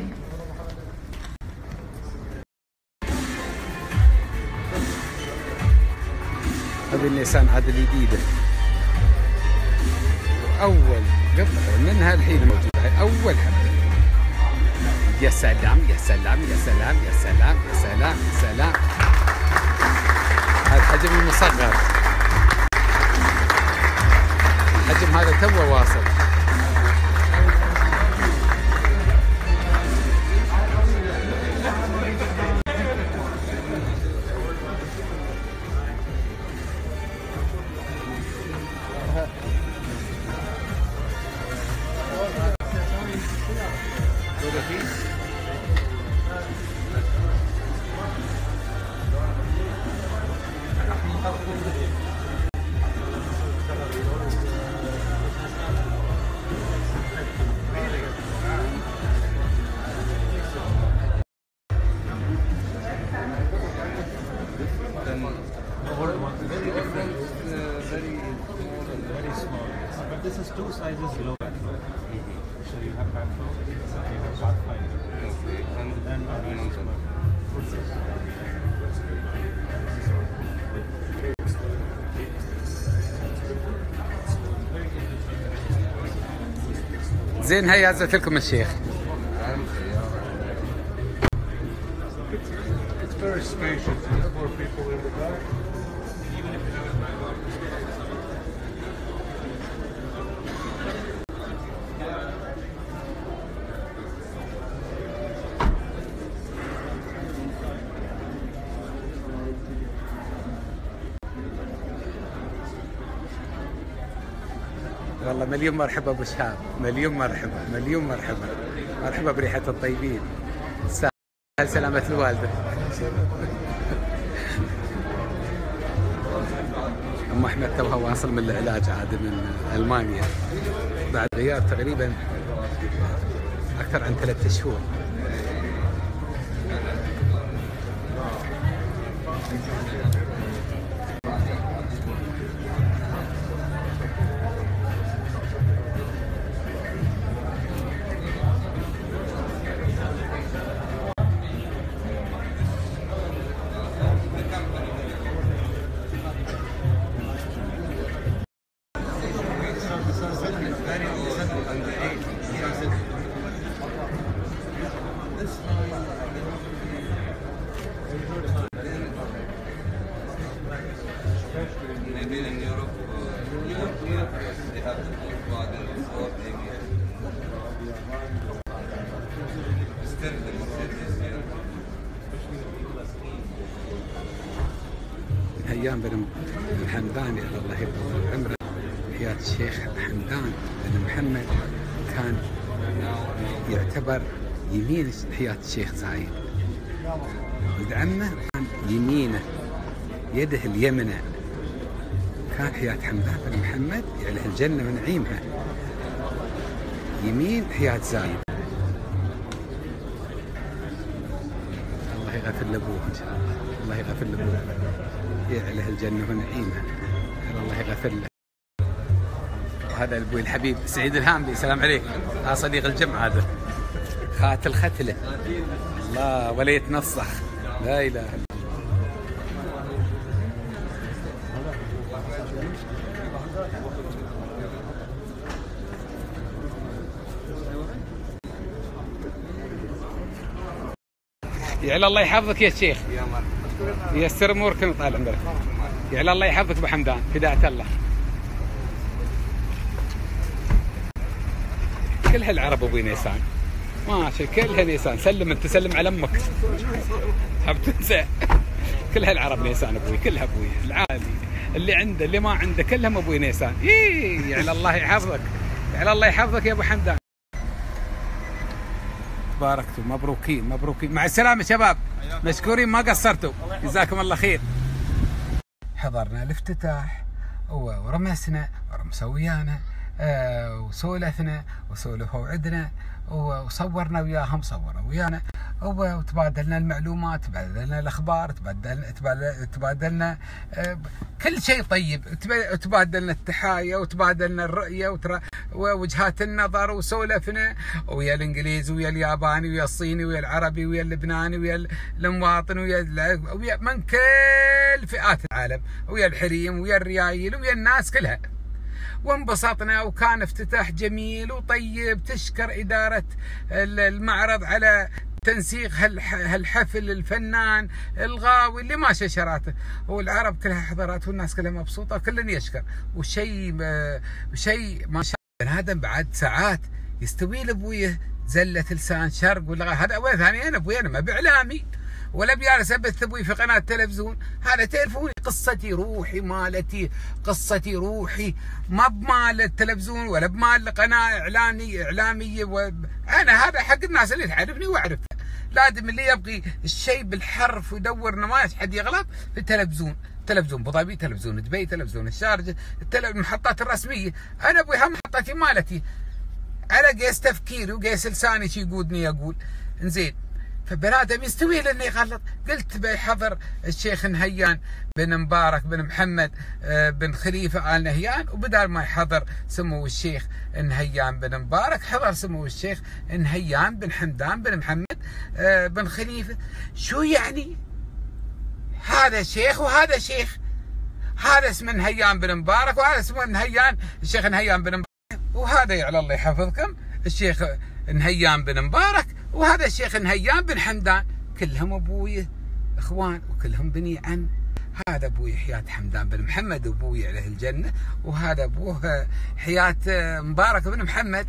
هذه النيسان عاد الجديدة، أول قطعة منها الحين موجودة، أول حبة. يا سلام يا سلام يا سلام يا سلام يا سلام يا سلام. هذا الحجم المصغر، الحجم هذا توه واصل. This is two sizes lower. So you have Pathfinder, you have Pathfinder, and then very small. زين هيا عزت لكم الشيخ. It's very spacious. There's more people in the back. والله مليون مرحبا ابو شهاب، مليون مرحبا مليون مرحبا مرحبا بريحة الطيبين. سهل سلامة الوالدة. ام احمد توها واصل من العلاج عاد من المانيا بعد غياب تقريبا اكثر عن ثلاثة شهور. ايام بن حمدان الله يطول عمره، حياة الشيخ حمدان بن محمد كان يعتبر يمين حياة الشيخ زايد، ولد عمه كان يمينه يده اليمنى. كان حياة حمدان بن محمد يعني الجنة ونعيمها يمين حياة زايد. الله يغفر لابوه ان شاء الله، الله يغفر لابوه يعله الجنة ونعيمها، الله يغفر له. وهذا ابوي الحبيب سعيد الهامبي، السلام عليك. ها صديق الجمعة هذا خات الختلة الله ولا يتنصخ، لا اله الا الله. يعلى الله يحفظك يا شيخ، ييسر امورك وطال عمرك. يعلى الله يحفظك ابو حمدان، هداية الله. كلها العرب ابوي نيسان، ماشي كلها نيسان. سلم انت، سلم على امك، حب تنسى. كلها العرب نيسان ابوي، كلها ابوي العادي اللي عنده اللي ما عنده كلهم ابوي نيسان. اي يعلى الله يحفظك، يعلى الله يحفظك يا ابو حمدان. باركتوا، مبروكين مبروكين. مع السلامة شباب، مشكورين ما قصرتوا، جزاكم الله خير. حضرنا الافتتاح ورمسنا ورمسوا ويانا وسولفنا وسولفوا عندنا وصورنا وياهم، صوروا ويانا وتبادلنا المعلومات، تبادلنا الاخبار، تبادلنا تبادلنا كل شيء طيب، تبادلنا التحايا وتبادلنا الرؤيه ووجهات النظر وسولفنا ويا الانجليز ويا الياباني ويا الصيني ويا العربي ويا اللبناني ويا المواطن ويا ويا من كل فئات العالم ويا الحريم ويا الريايل ويا الناس كلها. وانبسطنا وكان افتتاح جميل وطيب. تشكر إدارة المعرض على تنسيق هالحفل الفنان الغاوي اللي ما ششراته، والعرب كلها حضرت والناس كلها مبسوطة، كل يشكر. وشيء شيء ما شاء الله آدم بعد ساعات يستوي لابويه زلة لسان شرق ولا هذا أول ثاني. أنا أبوي أنا ما بإعلامي ولا بجالس ابث ابوي في قناه تلفزيون، هذا تعرفوني قصتي روحي مالتي، قصتي روحي ما بمال التلفزيون ولا بمال قناه اعلامي اعلاميه و... انا هذا حق الناس اللي تعرفني واعرفها. لازم اللي يبغي الشيء بالحرف ويدور نماذج حد يغلط في التلفزيون، تلفزيون ابو ظبي، تلفزيون دبي، تلفزيون الشارجه، المحطات الرسميه. انا ابوي هم محطتي مالتي على قيس تفكيري وقيس لساني شي يقودني اقول. انزين فبنادم يستوي لانه يغلط. قلت بحضر الشيخ نهيان بن مبارك بن محمد بن خليفه ال نهيان، وبدال ما يحضر سمو الشيخ نهيان بن مبارك حضر سمو الشيخ نهيان بن حمدان بن محمد بن خليفه. شو يعني؟ هذا شيخ وهذا شيخ، هذا اسمه نهيان بن مبارك وهذا اسمه نهيان الشيخ نهيان بن مبارك، وهذا يعلى الله يحفظكم الشيخ نهيان بن مبارك وهذا الشيخ نهيان بن حمدان، كلهم ابوي اخوان وكلهم بني عم. هذا ابوي حياة حمدان بن محمد وابوي عليه الجنه، وهذا ابوه حياة مبارك بن محمد.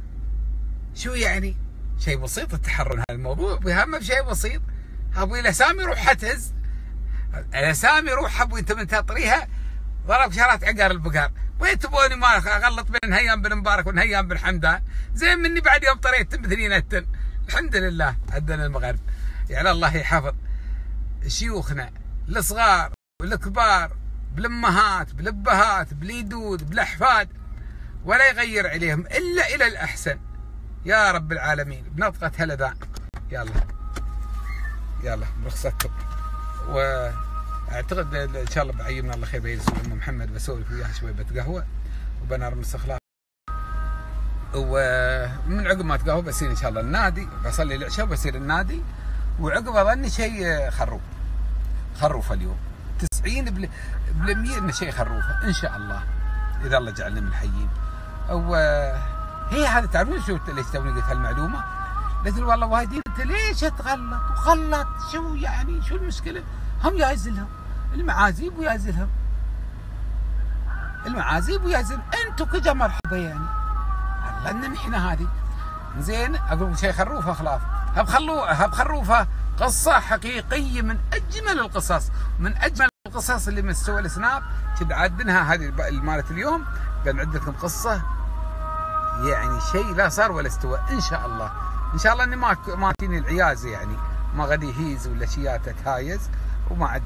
شو يعني؟ شيء بسيط التحرر هذا الموضوع، بهم بشيء بسيط. ابوي الاسامي روح حتهز، الاسامي روح ابوي انت من تطريها ضرب شارات عقار البقار. وين تبوني ما اغلط بين نهيان بن مبارك ونهيان بن حمدان؟ زين مني بعد يوم طريت مثلين التن. الحمد لله عندنا المغرب يعني الله يحفظ شيوخنا الصغار والكبار بالامهات بالابهات باليدود بالاحفاد، ولا يغير عليهم الا الى الاحسن يا رب العالمين بنطقه هلذان. يلا يلا برخصتكم. واعتقد ان شاء الله بعيمنا الله خير بيجلس ام محمد بسولف وياها شويه بتقهوى وبنار مستخلاص، ومن عقب ما تقهوى بسير ان شاء الله النادي، بصلي العشاء وبسير النادي، وعقب اظني شيء خروف خروفه اليوم تسعين بالمية انه شيء خروفه ان شاء الله اذا الله جعلنا من الحيين. وهي هذا تعرفون شو ليش توني قلت هالمعلومه؟ قلت له والله وايدين انت ليش تغلط وخلط شو يعني شو المشكله؟ هم يازلهم المعازيب ويازلهم المعازيب ويازلهم انتم كجا مرحبا يعني الله ان احنا هذه زين. اقول شيء خروفه خلاف هب خلوه هب خروفه قصه حقيقيه من اجمل القصص من اجمل القصص اللي مستوى السناب كذا عدناها هذه مالت اليوم. بنعد لكم قصه يعني شيء لا صار ولا استوى ان شاء الله. ان شاء الله اني ما ما تجيني العياز يعني ما غادي هيز ولا شيات تهايز وما عد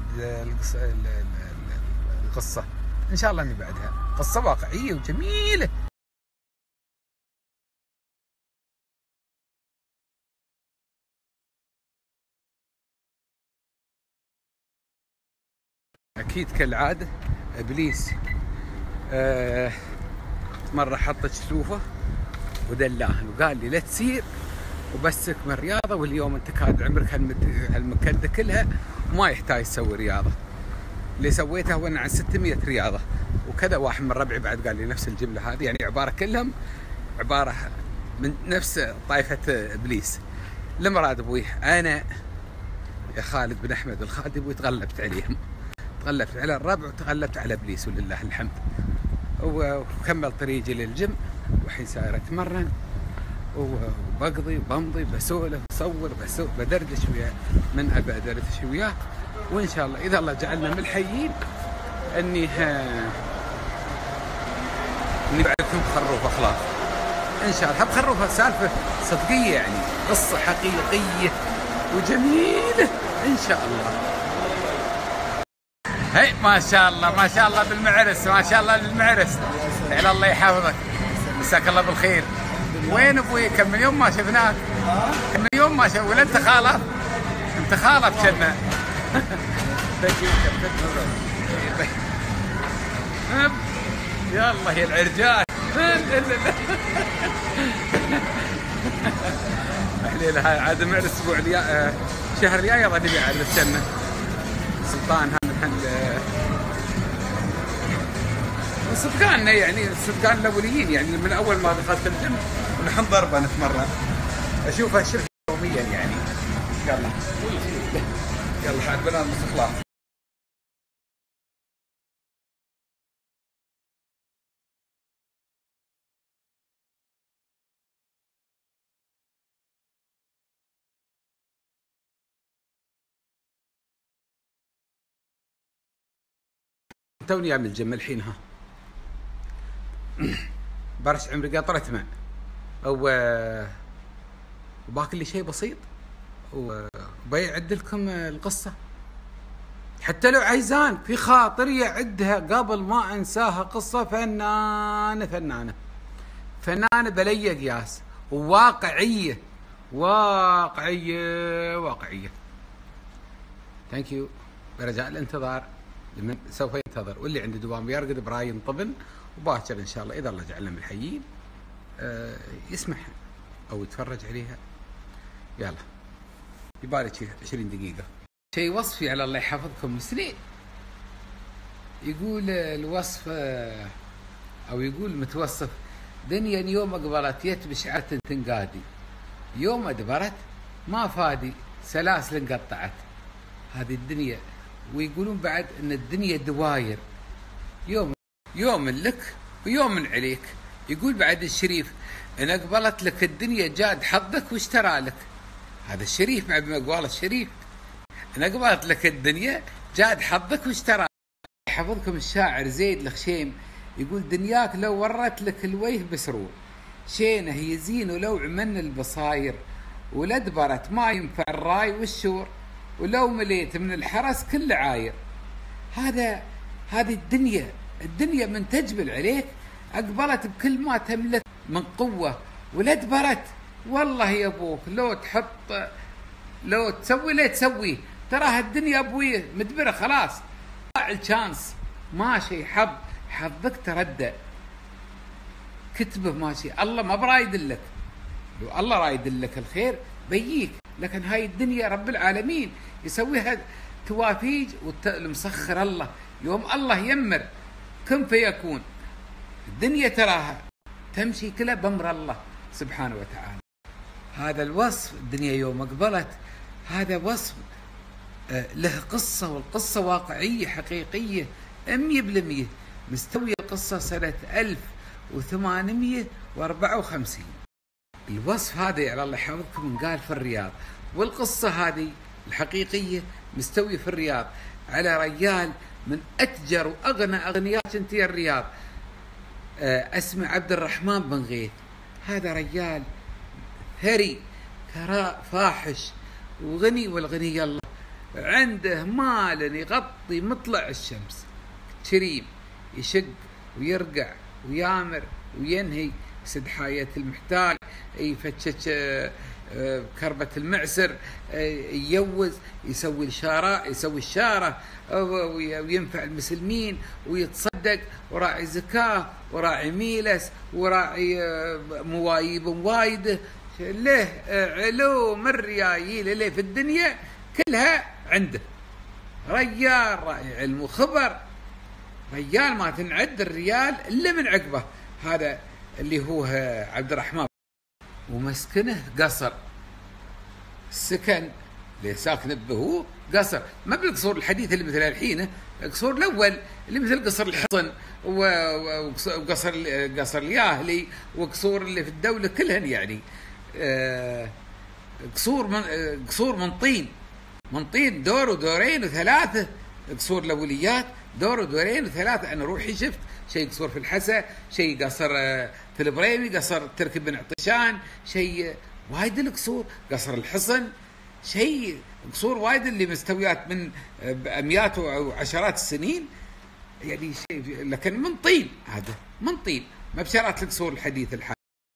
القصه ان شاء الله اني بعدها قصه واقعيه وجميله. اكيد كالعاده ابليس آه مره حطت شلوفه ودلاهن وقال لي لا تسير وبسك من الرياضه، واليوم انت كاد عمرك هالمكده كلها وما يحتاج تسوي رياضه. اللي سويتها هو عن ستمية رياضه وكذا. واحد من ربعي بعد قال لي نفس الجمله هذه، يعني عباره كلهم عباره من نفس طائفه ابليس. المراد ابوي انا يا خالد بن احمد الخادم ابوي تغلبت عليهم، تغلبت على الربع وتغلبت على ابليس ولله الحمد. وكمل طريقي للجيم والحين ساير اتمرن وبقضي وبمضي بسولف بصور بسولف بدردش وياه من ابى ادردش وياه. وان شاء الله اذا الله جعلنا من الحيين اني ها اني بعدكم خروفه خلاص ان شاء الله. بخروفه سالفه صدقيه يعني قصه حقيقيه وجميله ان شاء الله. هي ما شاء الله ما شاء الله بالمعرس ما شاء الله بالمعرس. على الله يحفظك مساك الله بالخير وين ابوي؟ كم من يوم ما شفناك. كم من يوم ما شف ولا انت خالف؟ انت خالف كنا. يلا يا العرجان. احليل هاي عاد مع الاسبوع الجاي شهر الجاي يلا نبي على السنه. سلطان هذا من صدقاننا يعني الصدقان الاوليين يعني من اول ما دخلت الجيم ونحن ضربه نتمرن اشوفها شبه يوميا يعني. يلا يلا حق بنات الاستخلاص. توني اعمل جيم الحين ها برش عمري قطرة ماء وباكل لي شيء بسيط وبيعد لكم القصة حتى لو عايزان في خاطري يعدها قبل ما انساها. قصة فنانة فنانة فنانة بلي قياس وواقعية واقعية واقعية. ثانك يو. برجاء الانتظار لمن سوف ينتظر واللي عنده دوام يرقد براين طبن وباكر ان شاء الله اذا الله جعلنا من الحيين أه يسمعها او يتفرج عليها. يلا يبالي شي عشرين دقيقة. شيء وصفي على الله يحفظكم سنين. يقول الوصف او يقول متوصف دنيا يوم اقبلت يت بشعرة تنقادي يوم ادبرت ما فادي سلاسل انقطعت. هذه الدنيا. ويقولون بعد ان الدنيا دواير يوم يوم لك ويوم من عليك. يقول بعد الشريف ان اقبلت لك الدنيا جاد حظك واشترى لك. هذا الشريف بعد ما قال الشريف ان اقبلت لك الدنيا جاد حظك واشترى. يحفظكم الشاعر زيد الخشيم يقول دنياك لو ورت لك الويه بسرور شينه يزين ولو عمن البصاير ولا دبرت ما ينفع الراي والشور ولو مليت من الحرس كل عاير. هذا هذه الدنيا. الدنيا من تجبل عليك اقبلت بكل ما تملك من قوة ولا دبرت. والله يا ابوك لو تحط لو تسوي لا تسوي تراها الدنيا ابوي مدبرة خلاص. ضاع الشانس ماشي حظ حظك تردى كتبه ماشي. الله ما برايد لك. لو الله رايد لك الخير بيجيك لكن هاي الدنيا رب العالمين يسويها توافيج والمسخر الله. يوم الله يمر كن فيكون. الدنيا تراها تمشي كلها بأمر الله سبحانه وتعالى. هذا الوصف الدنيا يوم أقبلت هذا وصف له قصة والقصة واقعية حقيقية مية بالمية. مستوية القصة سنة ألف وثمانمية وأربعة وخمسين. الوصف هذا على الله يحفظكم قال في الرياض والقصة هذه الحقيقية مستوي في الرياض على رجال من أتجر وأغنى أغنياء شنتي الرياض اسمه عبد الرحمن بن غيث. هذا رجال ثري ثراء فاحش وغني والغني الله عنده مال يغطي مطلع الشمس كريم يشق ويرقع ويامر وينهي يسد حاية المحتاج يفتش كربة المعسر يجوز يسوي الشارع يسوي الشارع وينفع المسلمين ويتصدق وراعي زكاة وراعي ميلس وراعي موايب وايده له علوم الريايل اللي في الدنيا كلها عنده. رجال راعي علم وخبر رجال ما تنعد الريال الا من عقبه. هذا اللي هو عبد الرحمن ومسكنه قصر. السكن اللي ساكن به هو قصر ما بالقصور الحديث اللي مثل الحين. القصور الاول اللي مثل قصر الحصن وقصر قصر الياهلي وقصور اللي في الدوله كلهن يعني قصور من قصور من طين من طين دور ودورين وثلاثه. قصور الاوليات دور ودورين وثلاثه. انا روحي شفت شيء قصور في الحسا شيء قصر في البريمي قصر تركي بن عطشان شيء وايد القصور قصر الحصن شيء قصور وايد اللي مستويات من مئات وعشرات السنين يعني شيء لكن من طين. هذا من طين ما بشرات القصور الحديث الحالي.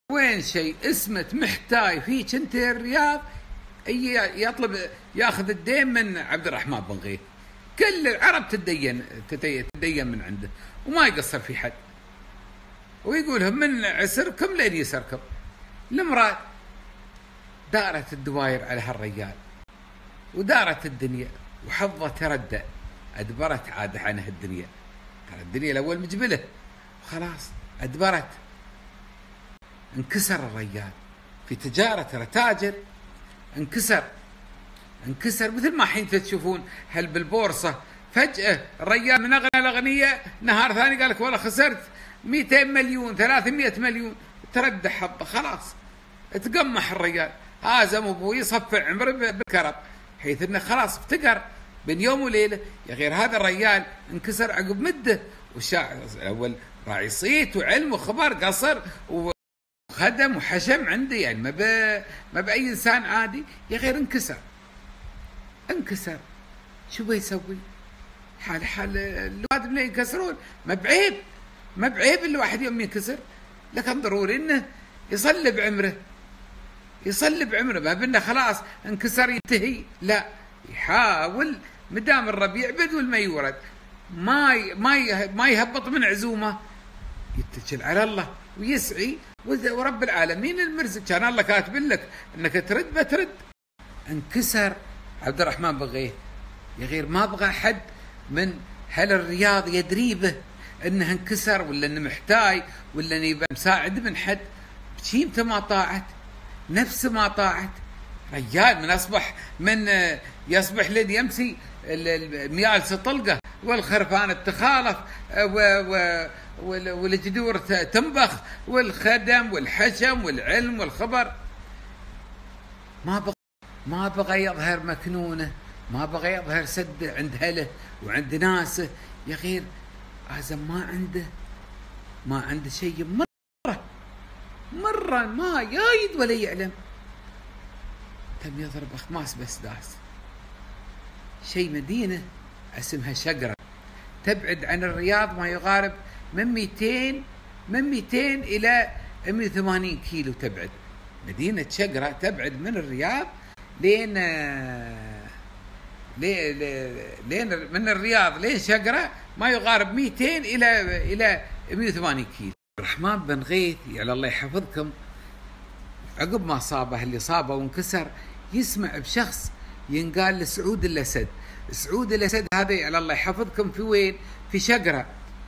وين شيء اسمه محتاي فيك انت الرياض يطلب ياخذ الدين من عبد الرحمن بن غيث. كل العرب تدين تدين من عنده وما يقصر في حد، ويقولهم من عسركم لين يسركم. المراد دارت الدواير على هالرجال ودارت الدنيا وحظه تردى، ادبرت عاد عنها الدنيا. ترى الدنيا الاول مجبله وخلاص ادبرت. انكسر الرجال في تجاره، ترى تاجر انكسر انكسر مثل ما حين تشوفون هل بالبورصه فجاه الرجال من اغنى الاغنياء نهار ثاني قال لك والله خسرت مئتين مليون ثلاثمئة مليون، تردى حظه خلاص تقمح الرجال. هازم ابوي يصفع عمره بالكرب حيث انه خلاص افتقر بين يوم وليله. يا غير هذا الرجال انكسر عقب مده، وشاع اول راعي صيت وعلم وخبر قصر وخدم وحشم عنده، يعني ما ب... ما باي انسان عادي. يا غير انكسر انكسر شو بيسوي؟ حال حال الواد اللي ينكسرون ما بعيب ما بعيب الواحد يوم ينكسر، لكن ضروري انه يصلي بعمره يصلي بعمره. ما بنا خلاص انكسر ينتهي، لا يحاول مدام الربيع بدول ما يورد ما ي... ما ي... ما يهبط من عزومه، يتكل على الله ويسعي ورب العالمين المرزق. كان الله كاتب لك انك ترد بترد. انكسر عبد الرحمن بن غيث. يا غير ما بغى حد من هل الرياض يدري به انه انكسر ولا انه محتاج ولا انه يبقى مساعد من حد. بشيمته ما طاعت، نفسه ما طاعت. رجال من اصبح من يصبح لين يمسي الميال ستطلقه والخرفان تخالف والجذور تنبخ والخدم والحشم والعلم والخبر. ما بغى ما بغى يظهر مكنونه، ما بغى يظهر سد عند اهله وعند ناسه. يا غير اعزم ما عنده ما عنده شيء مره مره ما يايد ولا يعلم. تم يضرب اخماس بس داس شيء مدينه اسمها شقره تبعد عن الرياض ما يقارب من مئتين من مئتين الى مئة وثمانين كيلو تبعد. مدينه شقره تبعد من الرياض لين لين من الرياض لين شقره ما يقارب مئتين الى الى مئة وثمانين كيلو. الرحمن بن غيث يعني الله يحفظكم عقب ما صابه اللي صابه وانكسر يسمع بشخص ينقال لسعود الاسد. سعود الاسد هذا يعني الله يحفظكم في وين؟ في شقره.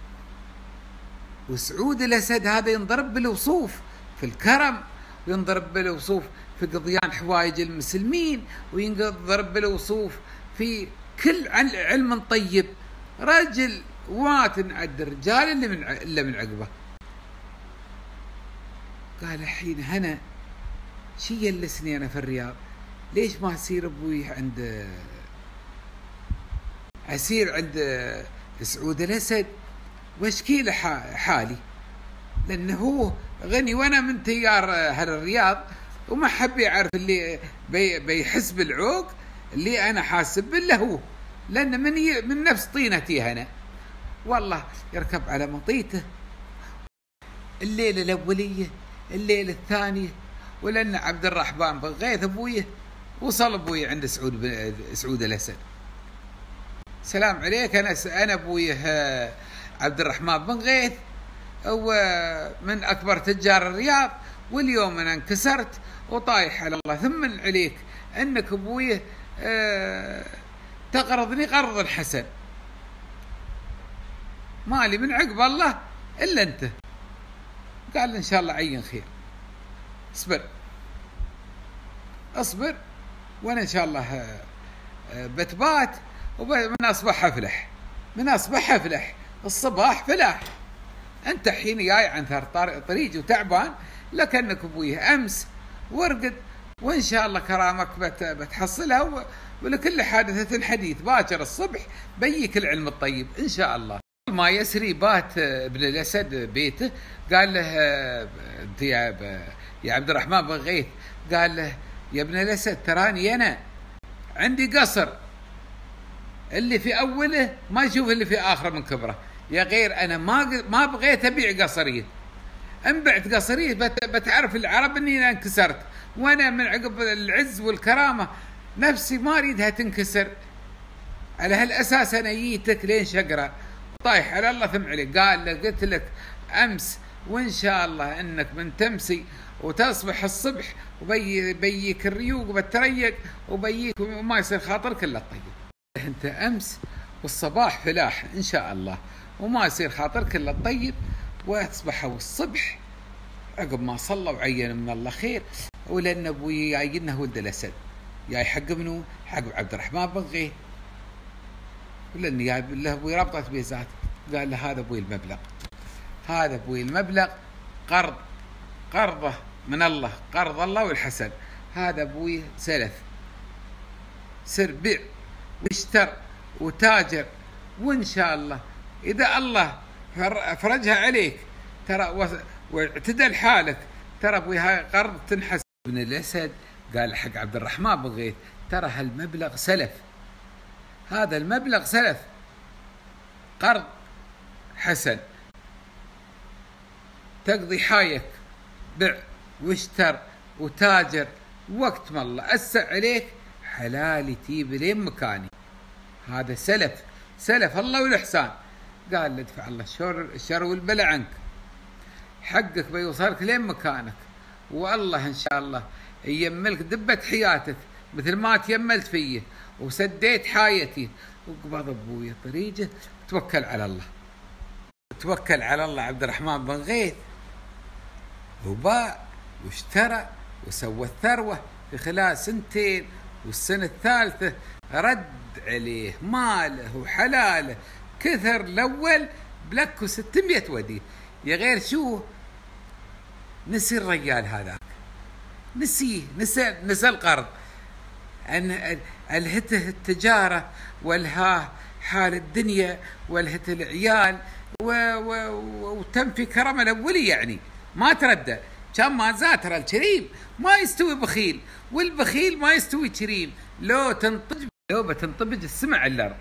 وسعود الاسد هذا ينضرب بالوصوف في الكرم، وينضرب بالوصوف في قضيان حوائج المسلمين، وينضرب بالوصوف في كل علم طيب. رجل واتن عد الرجال اللي من الا من عقبه. قال الحين هنا شي يلسني انا في الرياض، ليش ما اسير ابوي عند اسير عند سعود الاسد واشكي له حالي، لانه هو غني وانا من تيار اهل الرياض وما حب يعرف اللي بي بيحس بالعوق اللي انا حاسب به هو، لان من من نفس طينتي انا. والله يركب على مطيته الليله الاوليه الليله الثانيه، ولان عبد الرحمن بن غيث ابويه وصل ابويه عند سعود سعود الاسد. سلام عليك، انا انا ابويه عبد الرحمن بن غيث ومن اكبر تجار الرياض، واليوم انا انكسرت وطايح على الله. ثمن عليك انك ابويه أه تقرضني قرض حسن، مالي من عقب الله الا انت. قال ان شاء الله عين خير، اصبر اصبر وانا ان شاء الله بتبات، ومن اصبح افلح من اصبح افلح الصباح فلاح. انت حين جاي عن ثار طريق وتعبان، لكنك ابويه امس وارقد، وان شاء الله كرامك بتحصلها، ولكل حادثة حديث باكر الصبح بيك العلم الطيب ان شاء الله. ما يسري بات ابن الاسد بيته، قال له انت يا يا عبد الرحمن بن غيث، قال له يا ابن الاسد تراني انا عندي قصر اللي في اوله ما يشوف اللي في اخره من كبره. يا غير انا ما ما بغيت ابيع قصري، انبعت قصريه بت... بتعرف العرب اني انا انكسرت، وانا من عقب العز والكرامه نفسي ما اريدها تنكسر. على هالاساس انا جيتك لين شقره طايح على الله ثم عليك. قال له قلت لك امس وان شاء الله انك من تمسي وتصبح الصبح وبي بيك الريوق وبتريق وبيك وما يصير خاطرك الا الطيب. انت امس والصباح فلاح ان شاء الله وما يصير خاطرك الا الطيب. واصبحوا الصبح عقب ما صلى وعين من الله خير، ولان ابوي جاينا ولد الاسد جاي حق منو؟ حق عبد الرحمن بن غيث، ولاني جايب له ابوي ربطت بيزات. قال له هذا ابوي المبلغ، هذا ابوي المبلغ قرض، قرضه من الله، قرض الله والحسن. هذا ابوي سلف، سر بيع واشتر وتاجر، وان شاء الله اذا الله فرجها عليك ترى واعتدل حالك ترى ابوي هاي قرض تنحسب. ابن الاسد قال حق عبد الرحمن بن غيث ترى هالمبلغ سلف، هذا المبلغ سلف قرض حسن، تقضي حايك بع واشتر وتاجر، وقت ما الله أسع عليك حلال تجيب لين مكاني. هذا سلف، سلف الله والإحسان. قال له ادفع الله الشر الشر والبلاء عنك، حقك بيوصلك لين مكانك، والله ان شاء الله يملك دبة حياتك مثل ما تيملت فيه وسديت حايتي. وقبض ابوي طريقه توكل على الله، توكل على الله عبد الرحمن بن غيث، وباع واشترى وسوى الثروه في خلال سنتين، والسنه الثالثه رد عليه ماله وحلاله كثر الاول بلك وستمية وديه. يا غير شو نسي الرجال هذاك، نسيه، نسى نسى القرض، ان الهته التجاره والهاه حال الدنيا والهته العيال و... و... وتم في كرم الاولي، يعني ما تردى. كان ما زاد ترى الكريم ما يستوي بخيل، والبخيل ما يستوي كريم. لو تنطج لو بتنطبج السمع على الارض.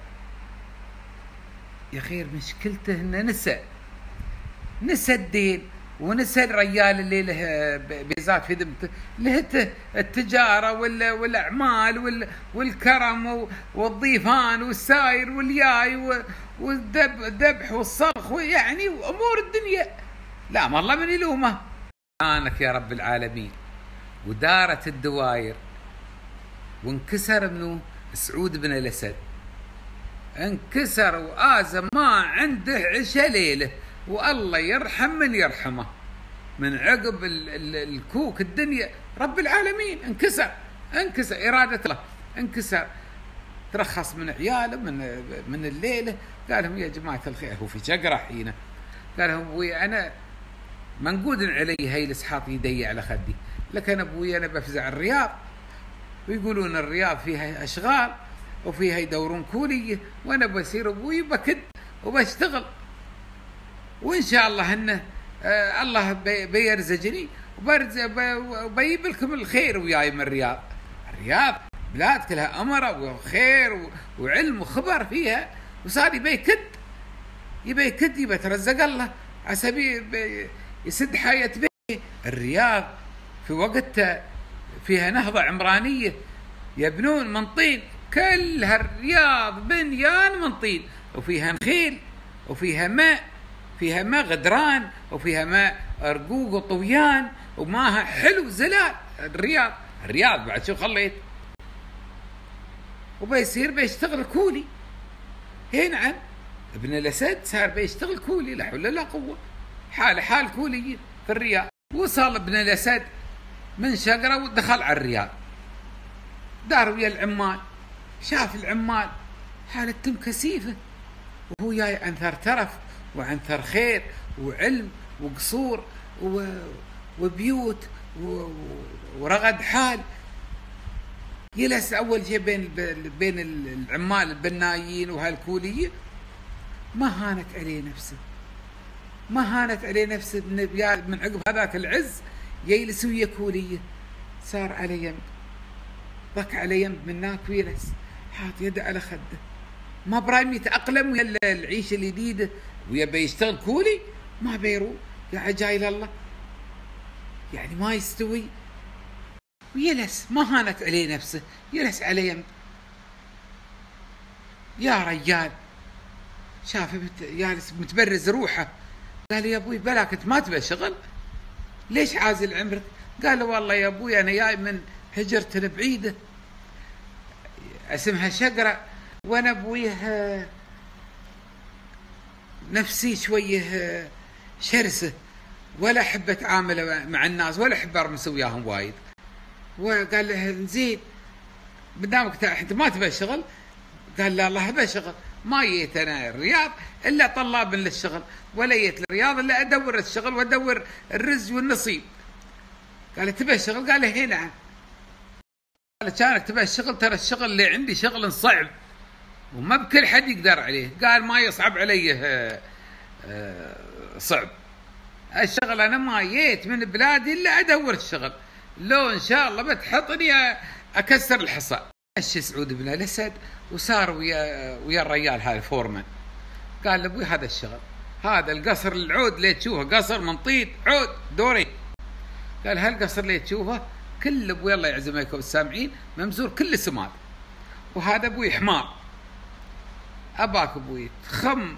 يا خير مشكلته انه نسى نسى الدين ونسى الرجال اللي له بيزات في ذمته، لهته التجاره وال... والاعمال وال... والكرم والضيفان والساير والياي والذبح والصرخ، يعني وامور الدنيا. لا ما الله من يلومه. سبحانك يا رب العالمين. ودارت الدواير وانكسر منه سعود بن الاسد، انكسر وآزم ما عنده عشا ليله، والله يرحم من يرحمه من عقب ال ال الكوك الدنيا. رب العالمين انكسر، انكسر إرادة الله، انكسر. ترخص من عياله من من الليله، قال لهم يا جماعه الخير، هو في شقره حينه، قال لهم ابوي انا منقود علي هي الاسحاط يدي على خدي، لكن ابوي انا بفزع الرياض، ويقولون الرياض فيها اشغال وفيها يدورون كوليه، وانا بصير ابوي بكد وبشتغل، وان شاء الله انه آه الله بي بيرزقني وبيجيب لكم الخير وياي من الرياض. الرياض بلاد كلها امره وخير وعلم وخبر فيها، وصار يبي يكد يبي يكد يبي يترزق الله عسبي يسد حياة بيه. الرياض في وقتها فيها نهضة عمرانية، يبنون من طين، كلها الرياض بنيان من طين، وفيها نخيل وفيها ماء، فيها ماء غدران وفيها ماء أرقوق وطويان وماها حلو زلال. الرياض الرياض بعد شو خليت، وبيصير بيشتغل كولي. هي نعم ابن الأسد صار بيشتغل كولي، لا حول ولا قوة، حال حال كولي في الرياض. وصل ابن الأسد من شقرة ودخل على الرياض، دار ويا العمال، شاف العمال حالتهم كثيفة، وهو جاي عنثر ترف وعنثر خير وعلم وقصور وبيوت ورغد حال. يلس أول شيء بين بين العمال البنايين وهالكولية، ما هانت عليه نفسه، ما هانت عليه نفسه من عقب هذاك العز يجلس ويا كولية، صار على يمد، ضك على يمد من هناك ويلس، حاط يده على خده، ما برايم يتأقلم ويا العيشة الجديدة، ويا بيشتغل كولي ما بيروح. يا عجايل الله يعني ما يستوي، ويلس ما هانت عليه نفسه، يلس على يم. يا رجال شافه جالس متبرز روحه، قال يا ابوي بلاك انت ما تبى شغل؟ ليش عازل عمرك؟ قال له والله يا ابوي انا جاي من هجرة البعيدة اسمها شقرة، وانا ابويه نفسي شويه شرسه، ولا احب اتعامل مع الناس، ولا احب ارمس وياهم وايد. وقال له زين بدامك انت ما تبى شغل؟ قال لا الله ابى شغل، ما جيت انا الرياض الا طلاب للشغل، ولا جيت الرياض الا ادور الشغل وادور الرزق والنصيب. قال تبى شغل؟ قال له نعم. قال كانك تبى الشغل؟ ترى الشغل اللي عندي شغل صعب وما بكل حد يقدر عليه. قال ما يصعب علي صعب الشغل، انا ما جيت من بلادي الا ادور الشغل، لو ان شاء الله بتحطني اكسر الحصى. ايش سعود بن الاسد وصار ويا ويا الرجال هذا فورمان، قال لابوي هذا الشغل، هذا القصر العود اللي تشوفه قصر من طين عود دوري. قال هالقصر اللي تشوفه كل ابوي الله يعزمك والسامعين ممزور كل سماد، وهذا ابوي حمار. اباك ابوي تخم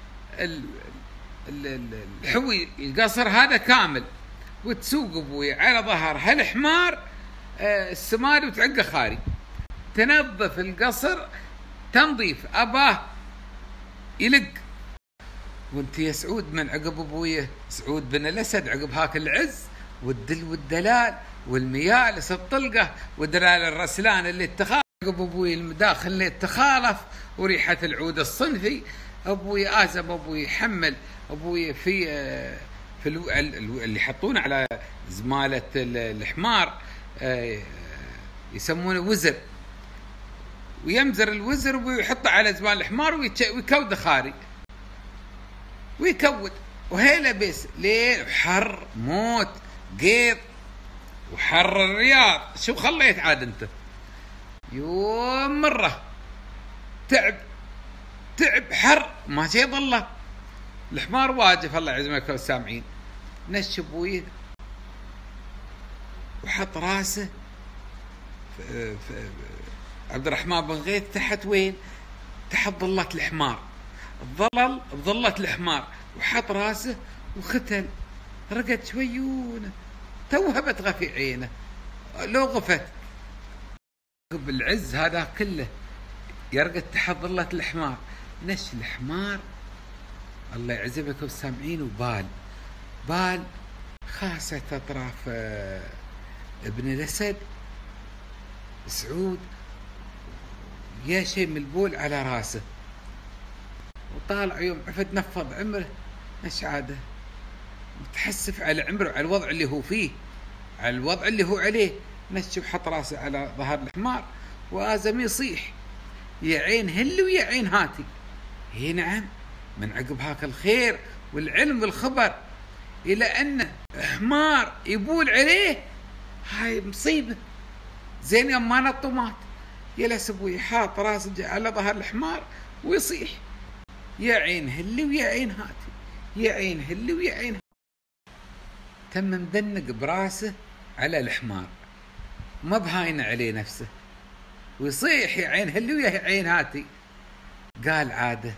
الحوي القصر هذا كامل، وتسوق ابوي على ظهر هالحمار السماد وتعقه خاري، تنظف القصر تنظيف. اباه يلق. وانت يا سعود من عقب ابويه سعود بن الاسد، عقب هاك العز والدل والدلال والميالس الطلقه ودلال الرسلان اللي اتخالف، عقب ابوي المداخل اللي اتخالف وريحه العود الصنفي. ابوي ازم، ابوي يحمل، ابوي في في اللي يحطونه على زماله الحمار يسمونه وزر، ويمزر الوزر ويحطه على زمان الحمار ويكود خاري ويكود. وهيلا بس ليه حر موت قيض وحر الرياض، شو خليت عاد انت؟ يوم مره تعب تعب حر ما شي ضله، الحمار واقف الله يعزمك والسامعين. نش ابويه وحط راسه في في عبد الرحمن بن غيث تحت وين؟ تحت ظلة الحمار، ظلل بظلة الحمار، وحط راسه وختل. رقد شويونه توها بتغفي عينه، لو غفت بالعز هذا كله يرقد تحت ظلة الحمار. نش الحمار الله يعزبك والسامعين، وبال بال خاصة اطراف ابن الاسد سعود يا شيء من البول على راسه، وطالع يوم عفد نفض عمره ايش عاده متحسف على عمره، على الوضع اللي هو فيه، على الوضع اللي هو عليه. نشف حط راسه على ظهر الحمار وآزم يصيح يا عين هل ويا عين هاتي. هي نعم من عقب هاك الخير والعلم والخبر إلى أن حمار يبول عليه، هاي مصيبة. زين يوم ما نطمات يلس ابوي حاط راسه على ظهر الحمار ويصيح يا عين هلي ويا عين هاتي، يا عين هلي ويا عين هاتي. تم مدنق براسه على الحمار، ما بهاين عليه نفسه، ويصيح يا عين هلي ويا عين هاتي. قال عاده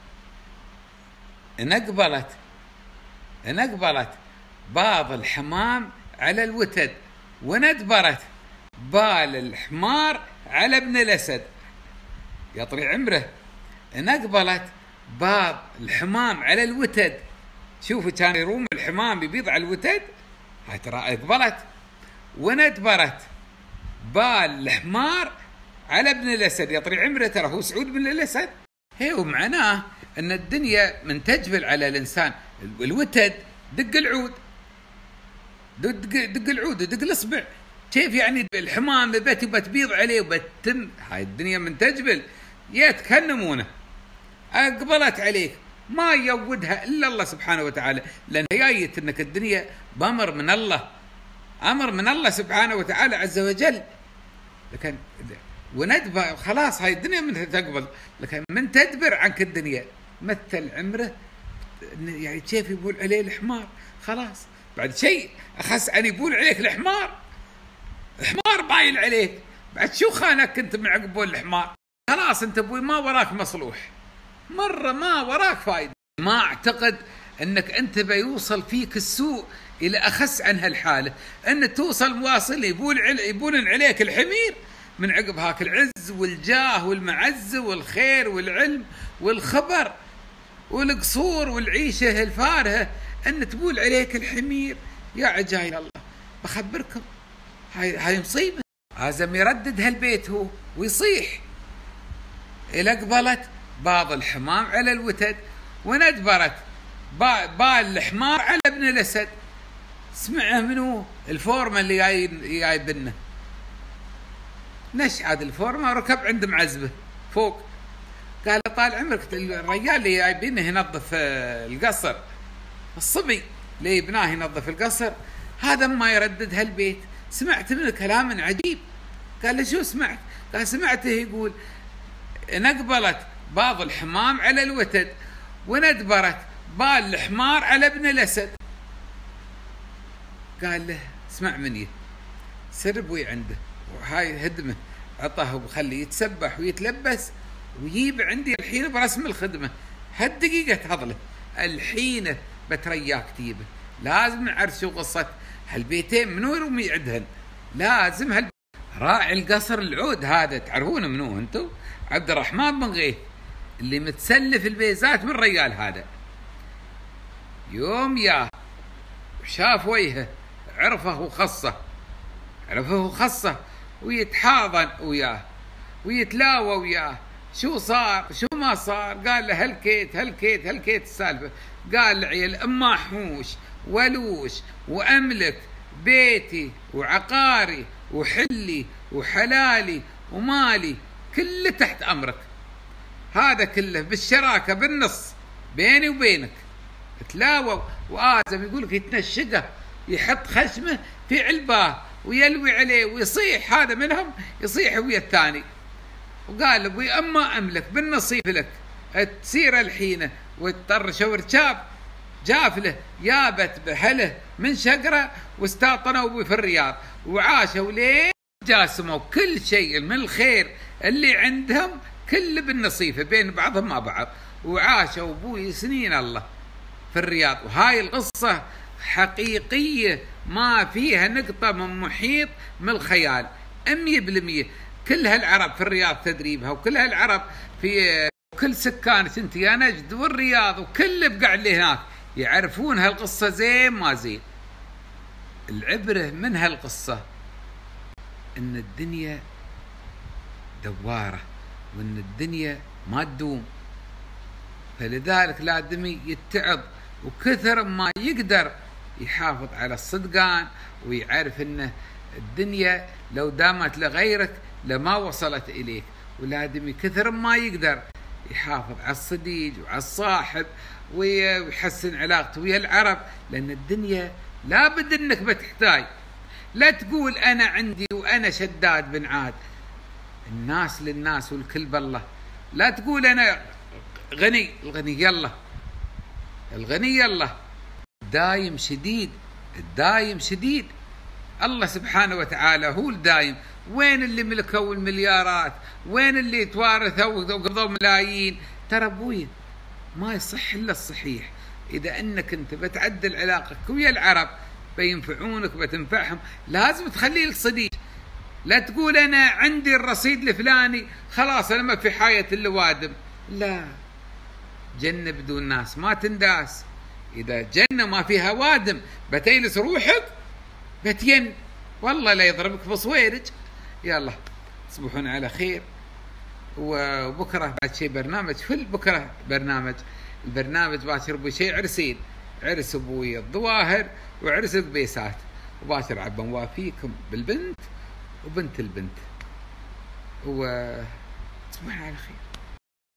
انقبلت انقبلت باض الحمام على الوتد، وندبرت بال الحمار على ابن الاسد. يطري عمره انقبلت باض الحمام على الوتد. شوفوا كان يروم الحمام يبيض على الوتد، هاي ترى اقبلت. وندبرت بال الحمار على ابن الاسد. يطري عمره ترى هو سعود بن الاسد. هي ومعناه ان الدنيا من تجبل على الانسان. الوتد دق العود، دق دق العود ودق الاصبع. كيف يعني الحمام بت بتبيض عليه وبتم؟ هاي الدنيا من تجبل يتكلمونه. اقبلت عليك ما يودها الا الله سبحانه وتعالى، لان هي انك الدنيا بامر من الله، امر من الله سبحانه وتعالى عز وجل. لكن وندبر خلاص هاي الدنيا من تقبل، لكن من تدبر عنك الدنيا. مثل عمره يعني كيف يقول عليه الحمار، خلاص بعد شيء اخس ان يبول عليك الحمار، حمار باين عليك، بعد شو خانك انت من عقب الحمار؟ خلاص انت ابوي ما وراك مصلوح، مره ما وراك فايده. ما اعتقد انك انت بيوصل فيك السوء الى اخس عن هالحاله، ان توصل مواصل يبول يبولن عليك الحمير من عقب هاك العز والجاه والمعزه والخير والعلم والخبر والقصور والعيشه الفارهه، ان تبول عليك الحمير. يا عجايل الله، بخبركم هاي هاي مصيبه. لازم يردد هالبيت هو ويصيح. إلى قبلت بعض الحمام على الوتد، وندبرت بال الحمار على ابن الاسد. سمعه منو؟ الفورمه اللي جاي جايبنه. نشعد الفورمه وركب عند معزبه فوق. قال طال عمرك الرجال اللي جايبينه ينظف القصر، الصبي اللي يبناه ينظف القصر، هذا ما يردد هالبيت. سمعت منه كلام عجيب. قال له شو سمعت؟ قال سمعته يقول نقبلت بعض الحمام على الوتد، وندبرت بال الحمار على ابن الاسد. قال له اسمع مني، سر ابوي عنده وهاي هدمه، عطاه وخليه يتسبح ويتلبس ويجيب عندي الحين برسم الخدمه. هالدقيقه تهضله الحين بترياك تجيبه. لازم نعرف شو قصه هالبيتين منو يرمي عندهن. لازم هال راعي القصر العود هذا تعرفونه منو انتم؟ عبد الرحمن بن غيث اللي متسلف البيزات من الرجال هذا. يوم ياه وشاف وجهه عرفه وخصه، عرفه وخصه ويتحاضن وياه ويتلاوى وياه. شو صار شو ما صار؟ قال له هلكيت هلكيت هلكيت السالفه. قال العيال اما حوش ولوش واملك بيتي وعقاري وحلي وحلالي ومالي كله تحت امرك، هذا كله بالشراكه بالنص بيني وبينك. تلاوى وآزم يقول لك يتنشقه، يحط خشمه في علباه ويلوي عليه ويصيح، هذا منهم يصيح ويا الثاني. وقال ابوي اما املك بالنصيب لك، تسير الحين وتطرش ورشاب جافله جابت بهله من شقره واستاطنوا ابوي في الرياض وعاشوا ليه جاسموا كل شيء من الخير اللي عندهم كله بالنصيفه بين بعضهم مع بعض، وعاشوا ابوي سنين الله في الرياض. وهاي القصه حقيقيه ما فيها نقطه من محيط من الخيال، مية بالمية. كل هالعرب في الرياض تدريبها، وكل هالعرب في كل سكان سنتيا نجد والرياض وكل بقع اللي هناك يعرفون هالقصه زين ما زين. العبره من هالقصه ان الدنيا دواره، وان الدنيا ما تدوم، فلذلك لازم يتعظ وكثر ما يقدر يحافظ على الصدقان، ويعرف ان الدنيا لو دامت لغيرك لما وصلت اليك، ولازم كثر ما يقدر يحافظ على الصديق وعلى الصاحب ويحسن علاقته ويا العرب، لان الدنيا لابد انك بتحتاج. لا تقول انا عندي وانا شداد بن عاد، الناس للناس والكل بالله. لا تقول انا غني، الغني يلا، الغني يلا. الدايم شديد، الدايم شديد. الله سبحانه وتعالى هو الدايم. وين اللي ملكوا المليارات؟ وين اللي توارثوا وقضوا ملايين؟ ترى ابوي ما يصح الا الصحيح. اذا انك انت بتعدل علاقتك ويا العرب بينفعونك بتنفعهم، لازم تخلي لك صديق. لا تقول انا عندي الرصيد الفلاني خلاص انا ما في حاجه اللوادم. لا، جنة بدون ناس ما تنداس. اذا جنة ما فيها وادم بتيلس روحك بتين، والله لا يضربك بصويرج. يلا تصبحون على خير، وبكره بعد شيء برنامج فل. بكره برنامج البرنامج باكر ابوي شيء عرسين، عرس ابوي الظواهر وعرس القبيسات، وباكر عبا نوافيكم بالبنت وبنت البنت، وتصبحون على خير.